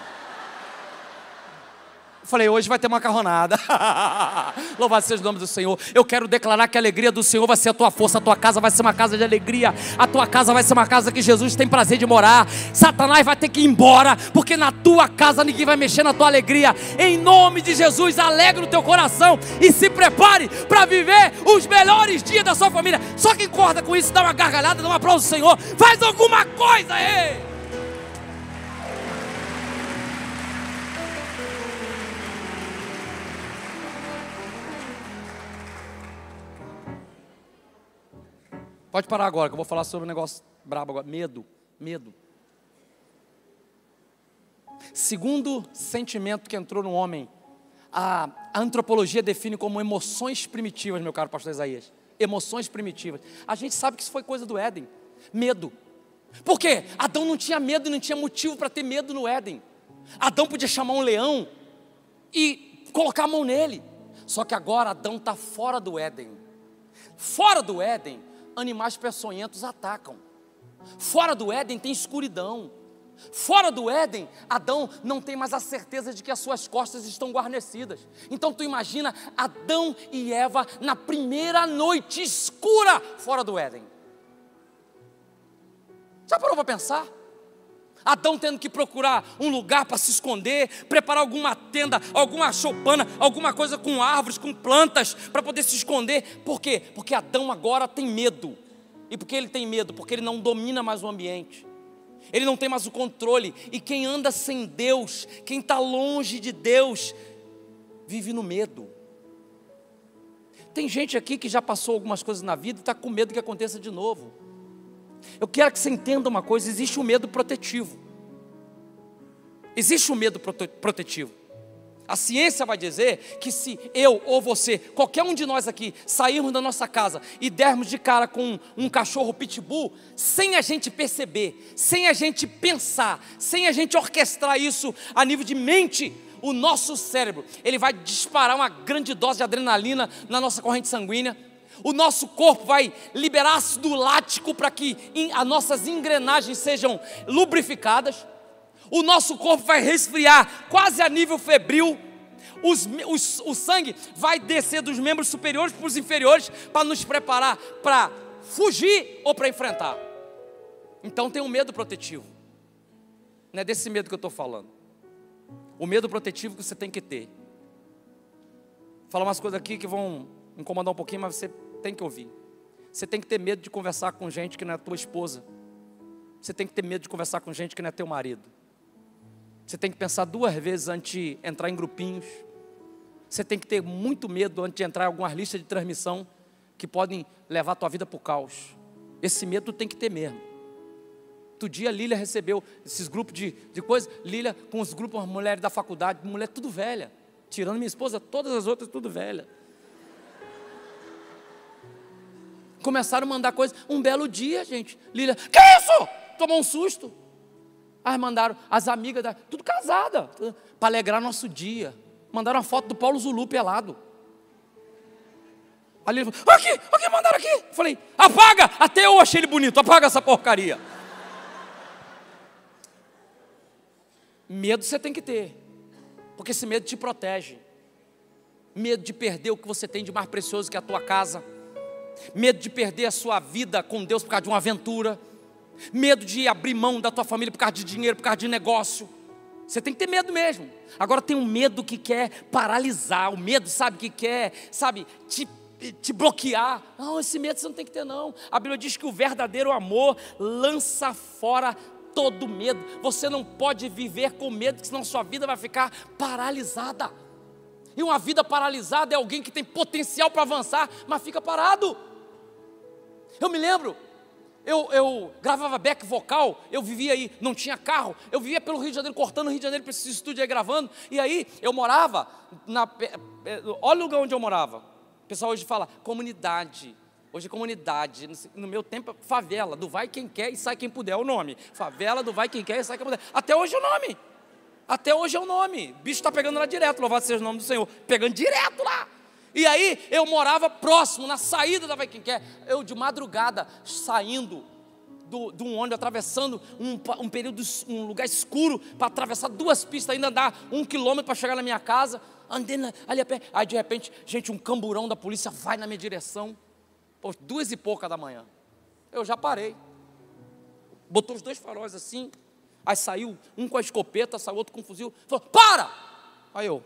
Falei, hoje vai ter macarronada. Louvado seja o nome do Senhor. Eu quero declarar que a alegria do Senhor vai ser a tua força. A tua casa vai ser uma casa de alegria. A tua casa vai ser uma casa que Jesus tem prazer de morar. Satanás vai ter que ir embora, porque na tua casa ninguém vai mexer na tua alegria. Em nome de Jesus, alegre o teu coração e se prepare para viver os melhores dias da sua família. Só quem concorda com isso, dá uma gargalhada, dá um aplauso ao Senhor. Faz alguma coisa, ei! Pode parar agora, que eu vou falar sobre um negócio brabo agora. Medo. Segundo sentimento que entrou no homem, a antropologia define como emoções primitivas, meu caro pastor Isaías. emoções primitivas. A gente sabe que isso foi coisa do Éden. Medo. Por quê? Adão não tinha medo e não tinha motivo para ter medo no Éden. Adão podia chamar um leão e colocar a mão nele. Só que agora Adão está fora do Éden. Fora do Éden, animais peçonhentos atacam. Fora do Éden tem escuridão. Fora do Éden, Adão não tem mais a certeza de que as suas costas estão guarnecidas. Então tu imagina Adão e Eva na primeira noite escura fora do Éden. Já parou para pensar? Adão tendo que procurar um lugar para se esconder, preparar alguma tenda, alguma choupana, alguma coisa com árvores, com plantas, para poder se esconder. Por quê? Porque Adão agora tem medo. E por que ele tem medo? Porque ele não domina mais o ambiente. Ele não tem mais o controle. E quem anda sem Deus, quem está longe de Deus, vive no medo. Tem gente aqui que já passou algumas coisas na vida e está com medo que aconteça de novo. Eu quero que você entenda uma coisa: existe um medo protetivo. Existe um medo protetivo. A ciência vai dizer que se eu ou você, qualquer um de nós aqui, sairmos da nossa casa e dermos de cara com um cachorro pitbull, sem a gente perceber, sem a gente pensar, sem a gente orquestrar isso a nível de mente, o nosso cérebro, ele vai disparar uma grande dose de adrenalina na nossa corrente sanguínea. O nosso corpo vai liberar ácido lático para que as nossas engrenagens sejam lubrificadas. O nosso corpo vai resfriar quase a nível febril. O sangue vai descer dos membros superiores para os inferiores para nos preparar para fugir ou para enfrentar. Então tem um medo protetivo. Não é desse medo que eu estou falando. O medo protetivo que você tem que ter. Vou falar umas coisas aqui que vão incomodar um pouquinho, mas você tem que ouvir. Você tem que ter medo de conversar com gente que não é tua esposa. Você tem que ter medo de conversar com gente que não é teu marido. Você tem que pensar 2 vezes antes de entrar em grupinhos. Você tem que ter muito medo antes de entrar em algumas listas de transmissão que podem levar a tua vida para o caos. Esse medo tu tem que ter mesmo. Outro dia a Lília recebeu esses grupos de coisas. Lília com os grupos, as mulheres da faculdade, mulher tudo velha. Tirando minha esposa, todas as outras tudo velha. Começaram a mandar coisas. Um belo dia, gente, Lília, que isso? Tomou um susto. Aí mandaram as amigas, tudo casada, para alegrar nosso dia. Mandaram uma foto do Paulo Zulu pelado. A Lília falou, aqui, mandaram aqui. Eu falei, apaga, até eu achei ele bonito, apaga essa porcaria. Medo você tem que ter, porque esse medo te protege. Medo de perder o que você tem de mais precioso, que é a tua casa. Medo de perder a sua vida com Deus por causa de uma aventura. Medo de abrir mão da tua família por causa de dinheiro, por causa de negócio. Você tem que ter medo mesmo. Agora tem um medo que quer paralisar. O medo, sabe, que quer, sabe, te bloquear. Não, esse medo você não tem que ter não. A Bíblia diz que o verdadeiro amor lança fora todo medo. Você não pode viver com medo, senão sua vida vai ficar paralisada. E uma vida paralisada é alguém que tem potencial para avançar, mas fica parado. Eu me lembro, eu gravava back vocal, eu vivia aí, não tinha carro, eu vivia pelo Rio de Janeiro, cortando o Rio de Janeiro para esse estúdio aí gravando, e aí eu morava, olha o lugar onde eu morava, o pessoal hoje fala comunidade, hoje é comunidade, no meu tempo favela, do vai quem quer e sai quem puder, é o nome, favela do vai quem quer e sai quem puder, até hoje é o nome, o bicho está pegando lá direto, louvado seja o nome do Senhor, pegando direto lá. E aí eu morava próximo, na saída da Vai Quem Quer. Eu de madrugada, saindo de um ônibus, atravessando um lugar escuro, para atravessar 2 pistas, ainda andar 1 quilômetro para chegar na minha casa, andando ali a pé. Aí de repente, gente, um camburão da polícia vai na minha direção, 2 e pouca da manhã. Eu já parei, botou os 2 faróis assim, aí saiu um com a escopeta, saiu outro com um fuzil, falou, para! Aí eu,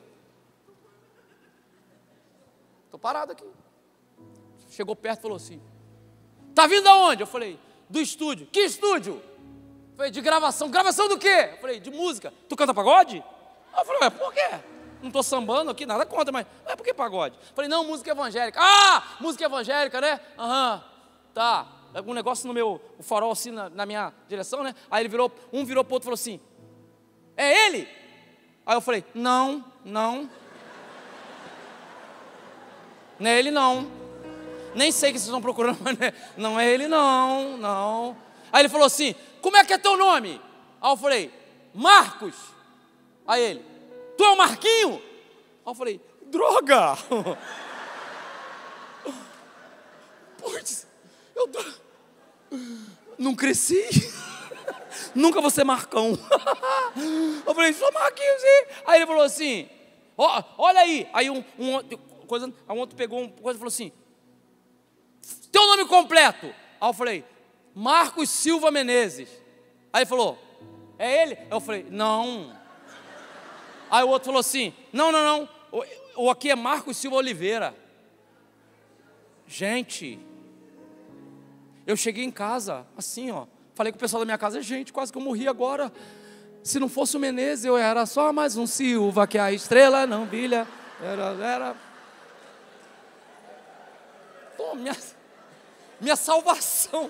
estou parado aqui. Chegou perto e falou assim, tá vindo aonde? Eu falei, do estúdio. Que estúdio? Eu falei, de gravação. Gravação do quê? Eu falei, de música. Tu canta pagode? Eu falei, por quê? Não estou sambando aqui, nada contra, mas por que pagode? Eu falei, não, música evangélica. Ah, música evangélica, né? Aham, tá. Algum negócio no meu, o farol assim na minha direção, né? Aí ele virou para o outro e falou assim, é ele? Aí eu falei, não. Não é ele não. Nem sei o que vocês estão procurando, mas não é ele não, não. Aí ele falou assim, como é que é teu nome? Aí eu falei, Marcos. Aí ele, tu é o Marquinho? Aí eu falei, droga. Putz, eu não cresci. Nunca vou ser Marcão. Eu falei, sou Marquinho, sim. Aí ele falou assim, olha aí. Aí um outro pegou uma coisa e falou assim, teu nome completo? Aí eu falei, Marcos Silva Menezes. Aí ele falou, é ele? Aí eu falei, não. Aí o outro falou assim, não. O aqui é Marcos Silva Oliveira. Gente, eu cheguei em casa, assim, ó. Falei com o pessoal da minha casa, gente, quase que eu morri agora. Se não fosse o Menezes, eu era só mais um Silva, que a estrela não brilha. Era... Pô, minha salvação.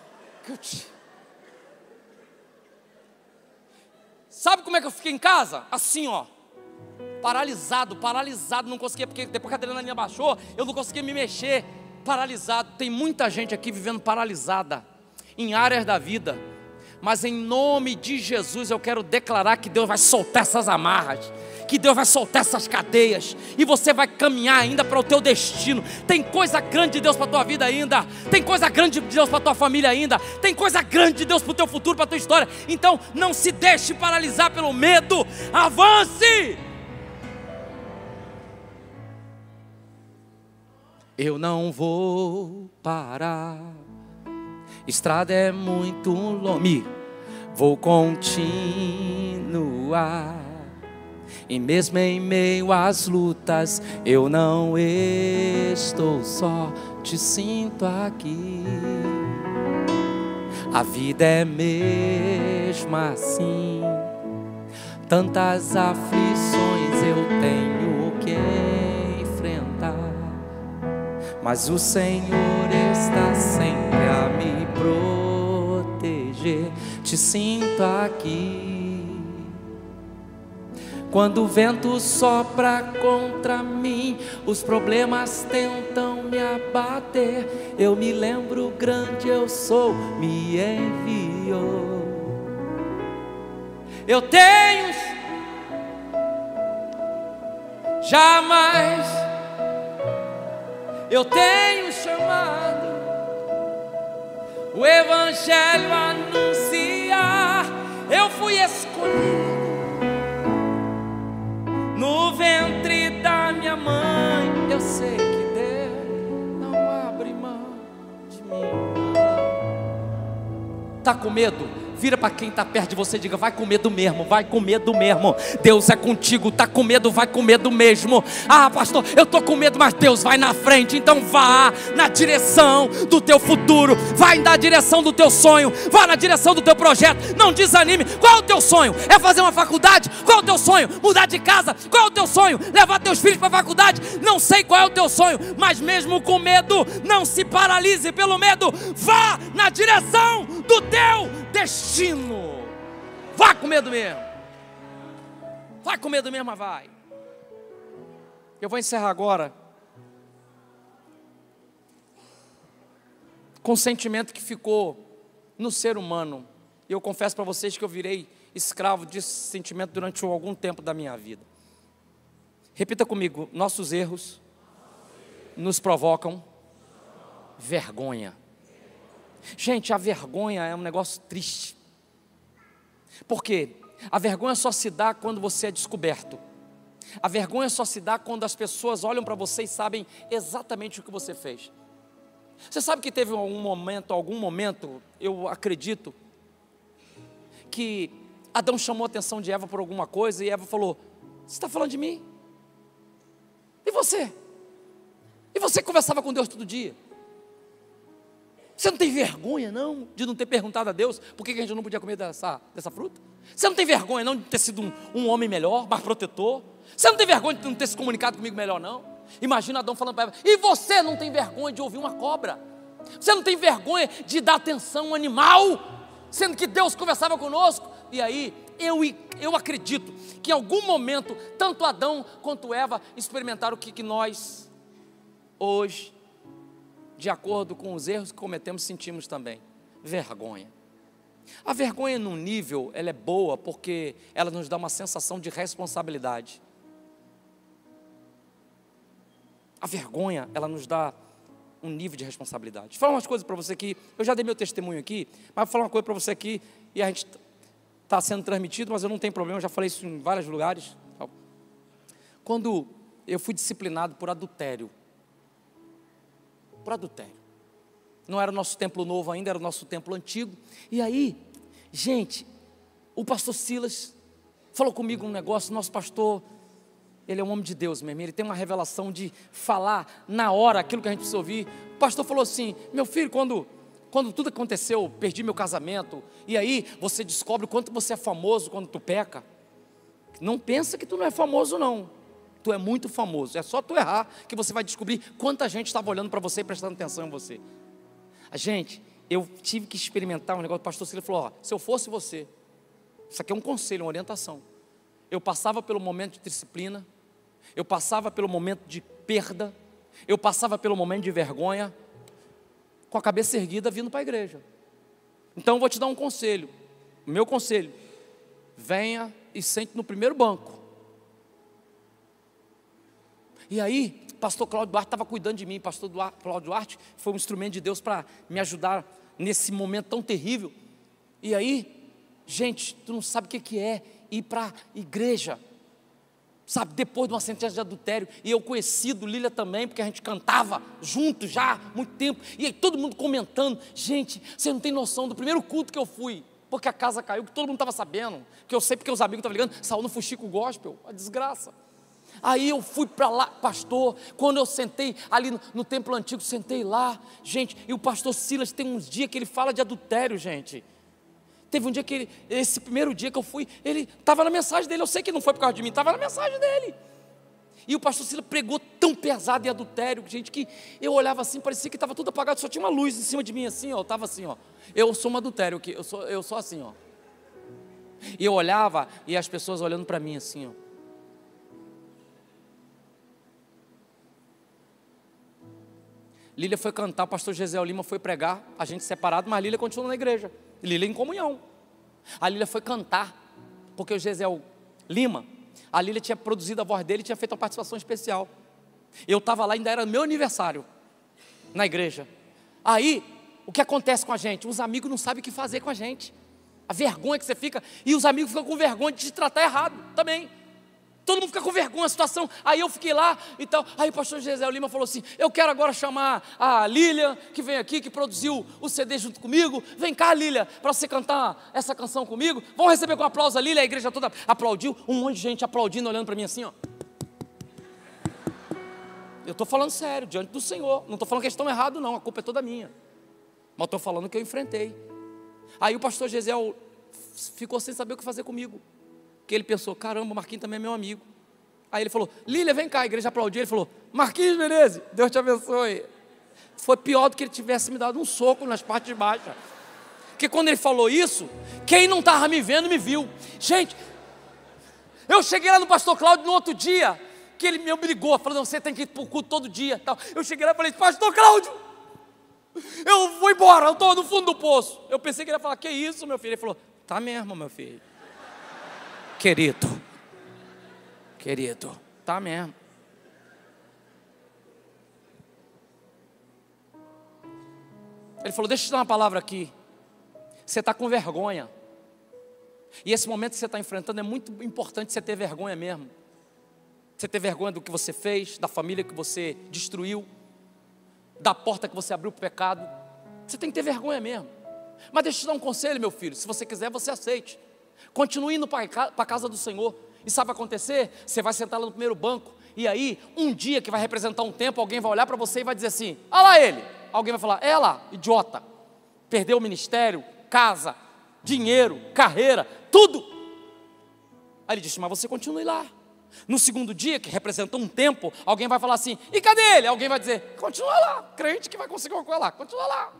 Sabe como é que eu fiquei em casa? Assim, ó. Paralisado, não conseguia, porque depois que a adrenalina baixou, eu não conseguia me mexer. Paralisado. Tem muita gente aqui vivendo paralisada em áreas da vida, mas em nome de Jesus eu quero declarar que Deus vai soltar essas amarras, que Deus vai soltar essas cadeias, e você vai caminhar ainda para o teu destino. Tem coisa grande de Deus para a tua vida ainda, tem coisa grande de Deus para a tua família ainda, tem coisa grande de Deus para o teu futuro, para a tua história. Então não se deixe paralisar pelo medo, avance. Eu não vou parar, estrada é muito longe, vou continuar. E mesmo em meio às lutas, eu não estou só, te sinto aqui. A vida é mesmo assim, tantas aflições eu tenho que enfrentar, mas o Senhor está sempre a me proteger. Te sinto aqui. Quando o vento sopra contra mim, os problemas tentam me abater, eu me lembro, grande eu sou, me enviou. Eu tenho jamais, eu tenho chamado o Evangelho a anunciar. Eu fui escolhido no ventre da minha mãe. Eu sei que Deus não abre mão de mim. Tá com medo? Vira para quem está perto de você e diga, vai com medo mesmo, vai com medo mesmo. Deus é contigo, tá com medo, vai com medo mesmo. Ah, pastor, eu tô com medo, mas Deus vai na frente. Então vá na direção do teu futuro, vai na direção do teu sonho, vá na direção do teu projeto. Não desanime. Qual é o teu sonho? É fazer uma faculdade? Qual é o teu sonho? Mudar de casa? Qual é o teu sonho? Levar teus filhos para a faculdade? Não sei qual é o teu sonho, mas mesmo com medo, não se paralise pelo medo. Vá na direção do teu destino. Vá com medo mesmo. Vai com medo mesmo, mas vai. Eu vou encerrar agora com um sentimento que ficou no ser humano. E eu confesso para vocês que eu virei escravo desse sentimento durante algum tempo da minha vida. Repita comigo: nossos erros nos provocam vergonha. Gente, a vergonha é um negócio triste. Por quê? A vergonha só se dá quando você é descoberto. A vergonha só se dá quando as pessoas olham para você e sabem exatamente o que você fez. Você sabe que teve algum momento, eu acredito, que Adão chamou a atenção de Eva por alguma coisa e Eva falou: você está falando de mim? E você? E você conversava com Deus todo dia? Você não tem vergonha não de não ter perguntado a Deus por que a gente não podia comer dessa fruta? Você não tem vergonha não de ter sido um homem melhor, mais protetor? Você não tem vergonha de não ter se comunicado comigo melhor não? Imagina Adão falando para Eva: e você não tem vergonha de ouvir uma cobra? Você não tem vergonha de dar atenção a um animal, sendo que Deus conversava conosco? E aí, eu acredito que em algum momento, tanto Adão quanto Eva experimentaram o que nós hoje de acordo com os erros que cometemos, sentimos também vergonha. A vergonha num nível, ela é boa porque ela nos dá uma sensação de responsabilidade. A vergonha, ela nos dá um nível de responsabilidade. Vou falar umas coisas para você aqui, eu já dei meu testemunho aqui, mas vou falar uma coisa para você aqui, e a gente está sendo transmitido, mas eu não tenho problema, eu já falei isso em vários lugares. Quando eu fui disciplinado por adultério, não era o nosso templo novo ainda, era o nosso templo antigo, e aí, gente, o pastor Silas falou comigo um negócio, nosso pastor, ele é um homem de Deus mesmo, ele tem uma revelação de falar na hora aquilo que a gente precisa ouvir. O pastor falou assim: meu filho, quando tudo aconteceu, perdi meu casamento, e aí você descobre o quanto você é famoso quando tu peca. Não pensa que tu não é famoso não, tu é muito famoso, é só tu errar que você vai descobrir quanta gente estava olhando para você e prestando atenção em você. Gente, eu tive que experimentar um negócio. O pastor Silas falou: ó, se eu fosse você, isso aqui é um conselho, uma orientação, eu passava pelo momento de disciplina, eu passava pelo momento de perda, eu passava pelo momento de vergonha, com a cabeça erguida, vindo para a igreja. Então eu vou te dar um conselho, o meu conselho: venha e sente no primeiro banco. E aí, pastor Cláudio Duarte estava cuidando de mim. Pastor Cláudio Duarte foi um instrumento de Deus para me ajudar nesse momento tão terrível. E aí, gente, tu não sabe o que é ir para a igreja, sabe, depois de uma sentença de adultério. E eu conhecido Lília também, porque a gente cantava junto já há muito tempo, e aí todo mundo comentando. Gente, você não tem noção do primeiro culto que eu fui, porque a casa caiu, que todo mundo estava sabendo, que eu sei porque os amigos estavam ligando: Saul, não fuxico o gospel, a desgraça. Aí eu fui para lá, pastor, quando eu sentei ali no templo antigo, sentei lá, gente, e o pastor Silas tem uns dias que ele fala de adultério, gente. Teve um dia que esse primeiro dia que eu fui, ele estava na mensagem dele, eu sei que não foi por causa de mim, estava na mensagem dele. E o pastor Silas pregou tão pesado em adultério, gente, que eu olhava assim, parecia que estava tudo apagado, só tinha uma luz em cima de mim assim, ó, eu estava assim, ó. Eu sou um adultério, eu sou assim, ó. E eu olhava, e as pessoas olhando para mim assim, ó. Lília foi cantar, o pastor Gesiel Lima foi pregar, a gente separado, mas Lília continuou na igreja, Lília em comunhão. A Lília foi cantar, porque o Gesiel Lima, a Lília tinha produzido a voz dele e tinha feito uma participação especial. Eu estava lá, ainda era meu aniversário, na igreja. Aí, o que acontece com a gente? Os amigos não sabem o que fazer com a gente, a vergonha que você fica, e os amigos ficam com vergonha de te tratar errado também. Todo mundo fica com vergonha da situação. Aí eu fiquei lá e tal. Aí o pastor Gesiel Lima falou assim: eu quero agora chamar a Lília, que vem aqui, que produziu o CD junto comigo. Vem cá, Lília, para você cantar essa canção comigo. Vamos receber com aplauso a Lília. A igreja toda aplaudiu. Um monte de gente aplaudindo, olhando para mim assim, ó. Eu estou falando sério, diante do Senhor. Não estou falando que eles estão errados não, a culpa é toda minha. Mas estou falando que eu enfrentei. Aí o pastor Gesiel ficou sem saber o que fazer comigo. Que ele pensou: caramba, o Marquinhos também é meu amigo. Aí ele falou: Lília, vem cá. A igreja aplaudiu. Ele falou: Marquinhos Menezes, Deus te abençoe. Foi pior do que ele tivesse me dado um soco nas partes de baixo. Porque quando ele falou isso, quem não estava me vendo me viu. Gente, eu cheguei lá no pastor Cláudio no outro dia, que ele me obrigou, falando: você tem que ir para o culto todo dia, tal. Eu cheguei lá e falei: pastor Cláudio, eu vou embora, eu estou no fundo do poço. Eu pensei que ele ia falar: que isso, meu filho? Ele falou: tá mesmo, meu filho. Querido, tá mesmo. Ele falou: deixa eu te dar uma palavra aqui. Você está com vergonha. E esse momento que você está enfrentando é muito importante você ter vergonha mesmo. Você ter vergonha do que você fez, da família que você destruiu, da porta que você abriu para o pecado. Você tem que ter vergonha mesmo. Mas deixa eu te dar um conselho, meu filho. Se você quiser, você aceite. Continue indo para a casa do Senhor. E sabe o que vai acontecer? Você vai sentar lá no primeiro banco. E aí, um dia que vai representar um tempo, alguém vai olhar para você e vai dizer assim: olha lá ele. Alguém vai falar: é lá, idiota. Perdeu o ministério, casa, dinheiro, carreira, tudo. Aí ele disse: mas você continue lá. No segundo dia, que representa um tempo, alguém vai falar assim: e cadê ele? Alguém vai dizer: continua lá. Crente que vai conseguir uma coisa lá, continua lá.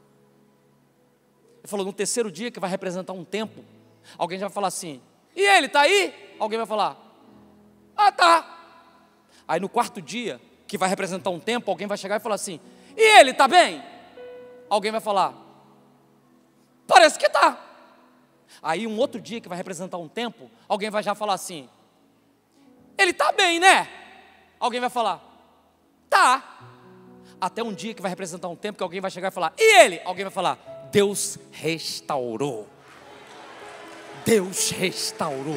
Ele falou: no terceiro dia, que vai representar um tempo, alguém já vai falar assim: e ele, está aí? Alguém vai falar: ah, tá. Aí no quarto dia, que vai representar um tempo, alguém vai chegar e falar assim: E ele está bem? Alguém vai falar: parece que está. Aí um outro dia que vai representar um tempo, alguém vai já falar assim: ele está bem, né? Alguém vai falar: tá. Até um dia que vai representar um tempo que alguém vai chegar e falar: e ele? Alguém vai falar: Deus restaurou. Deus restaurou.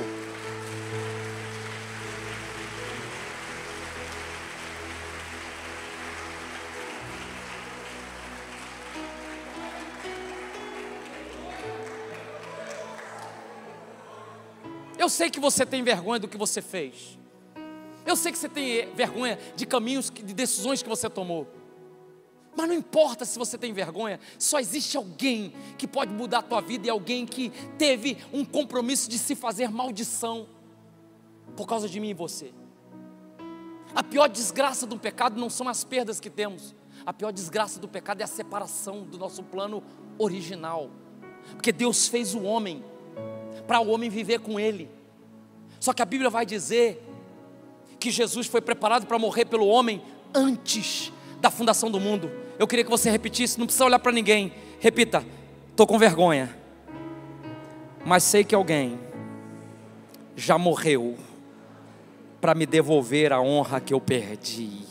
Eu sei que você tem vergonha do que você fez. Eu sei que você tem vergonha de caminhos, de decisões que você tomou. Mas não importa se você tem vergonha, só existe alguém que pode mudar a tua vida, e alguém que teve um compromisso de se fazer maldição por causa de mim e você. A pior desgraça do pecado não são as perdas que temos. A pior desgraça do pecado é a separação do nosso plano original. Porque Deus fez o homem para o homem viver com Ele. Só que a Bíblia vai dizer que Jesus foi preparado para morrer pelo homem antes da fundação do mundo. Eu queria que você repetisse, não precisa olhar para ninguém. Repita: estou com vergonha, mas sei que alguém já morreu para me devolver a honra que eu perdi.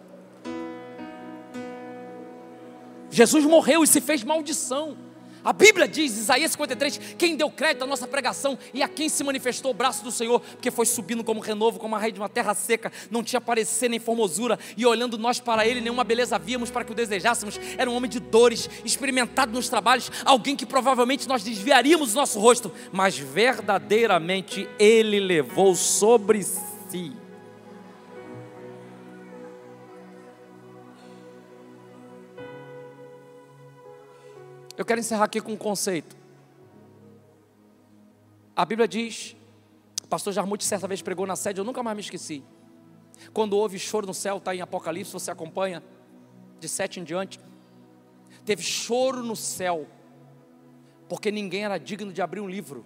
Jesus morreu e se fez maldição. A Bíblia diz, Isaías 53, quem deu crédito à nossa pregação e a quem se manifestou o braço do Senhor, porque foi subindo como renovo, como a raiz de uma terra seca, não tinha parecer nem formosura, e olhando nós para ele, nenhuma beleza víamos para que o desejássemos. Era um homem de dores, experimentado nos trabalhos, alguém que provavelmente nós desviaríamos o nosso rosto, mas verdadeiramente ele levou sobre si. Eu quero encerrar aqui com um conceito. A Bíblia diz, o pastor Jarmuth certa vez pregou na sede, eu nunca mais me esqueci. Quando houve choro no céu, está em Apocalipse, você acompanha, de 7 em diante. Teve choro no céu, porque ninguém era digno de abrir um livro.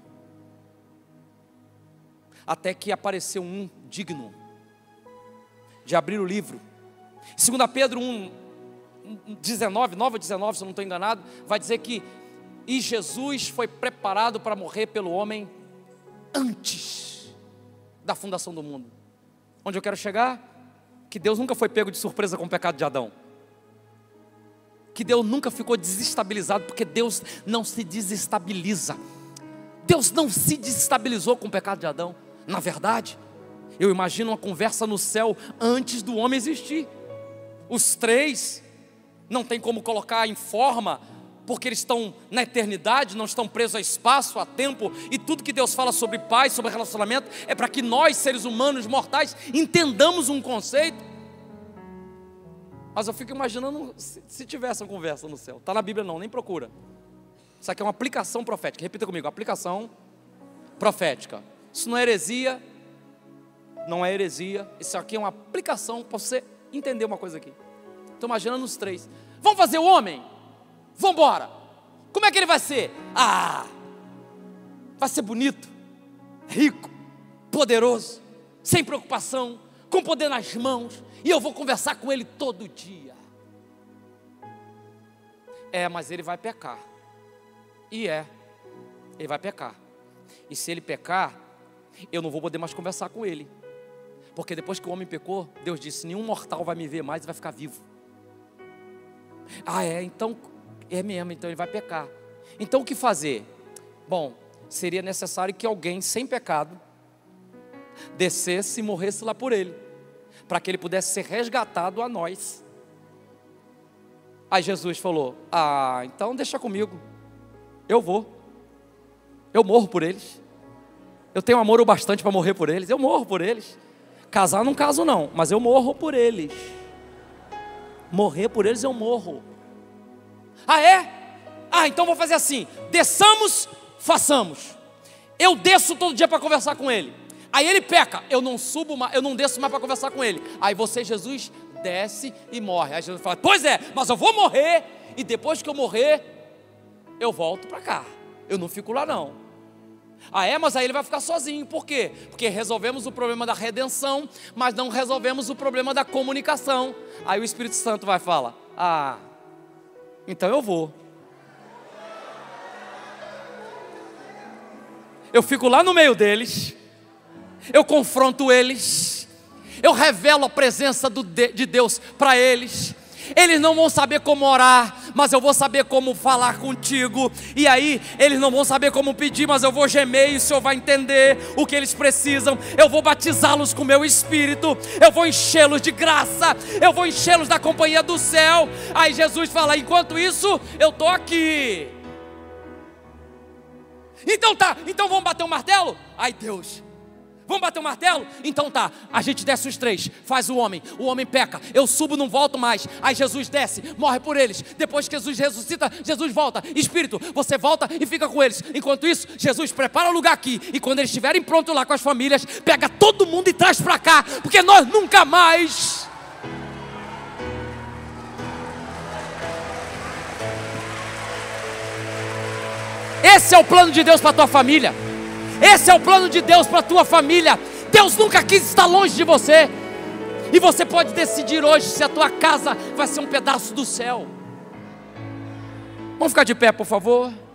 Até que apareceu um digno de abrir o livro. 2 Pedro 19, 9 a 19, se eu não estou enganado, vai dizer que e Jesus foi preparado para morrer pelo homem antes da fundação do mundo. Onde eu quero chegar? Que Deus nunca foi pego de surpresa com o pecado de Adão. Que Deus nunca ficou desestabilizado, porque Deus não se desestabiliza. Deus não se desestabilizou com o pecado de Adão. Na verdade, eu imagino uma conversa no céu antes do homem existir. Os três não tem como colocar em forma, porque eles estão na eternidade, não estão presos a espaço, a tempo, e tudo que Deus fala sobre paz, sobre relacionamento, é para que nós, seres humanos mortais, entendamos um conceito. Mas eu fico imaginando se tivesse uma conversa no céu. Está na Bíblia não, nem procura. Isso aqui é uma aplicação profética. Repita comigo: aplicação profética. Isso não é heresia, não é heresia. Isso aqui é uma aplicação para você entender uma coisa aqui. Estou imaginando os três. Vamos fazer o homem? Vamos embora. Como é que ele vai ser? Vai ser bonito, rico, poderoso, sem preocupação, com poder nas mãos, e eu vou conversar com ele todo dia. Mas ele vai pecar. Ele vai pecar. E se ele pecar, eu não vou poder mais conversar com ele. Porque depois que o homem pecou, Deus disse: nenhum mortal vai me ver mais e vai ficar vivo. Então é mesmo, então ele vai pecar. Então o que fazer? Bom, seria necessário que alguém sem pecado descesse e morresse lá por ele, para que ele pudesse ser resgatado a nós. Aí Jesus falou: então deixa comigo, eu vou, eu morro por eles, eu tenho amor o bastante para morrer por eles, eu morro por eles. Casar não caso não, mas eu morro por eles. Morrer por eles eu morro. Então vou fazer assim: desçamos, façamos. Eu desço todo dia para conversar com ele. Aí ele peca, eu não subo mais, eu não desço mais para conversar com ele. Aí você, Jesus, desce e morre. Aí Jesus fala: pois é, mas eu vou morrer, e depois que eu morrer, eu volto para cá, eu não fico lá não. Mas aí ele vai ficar sozinho. Por quê? Porque resolvemos o problema da redenção, mas não resolvemos o problema da comunicação. Aí o Espírito Santo vai falar: Ah, então eu vou. Eu fico lá no meio deles, eu confronto eles, eu revelo a presença de Deus para eles. Eles não vão saber como orar, mas eu vou saber como falar contigo. E aí, eles não vão saber como pedir, mas eu vou gemer e o Senhor vai entender o que eles precisam. Eu vou batizá-los com meu Espírito, eu vou enchê-los de graça, eu vou enchê-los da companhia do céu. Aí Jesus fala: enquanto isso, eu estou aqui. Então tá, então vamos bater o martelo? Ai Deus, vamos bater o martelo? Então tá, a gente desce os três, faz o homem peca, eu subo, não volto mais. Aí Jesus desce, morre por eles. Depois que Jesus ressuscita, Jesus volta. Espírito, você volta e fica com eles. Enquanto isso, Jesus prepara o lugar aqui. E quando eles estiverem prontos lá com as famílias, pega todo mundo e traz para cá, porque nós nunca mais... Esse é o plano de Deus para a tua família. Esse é o plano de Deus para a tua família. Deus nunca quis estar longe de você. E você pode decidir hoje se a tua casa vai ser um pedaço do céu. Vamos ficar de pé, por favor.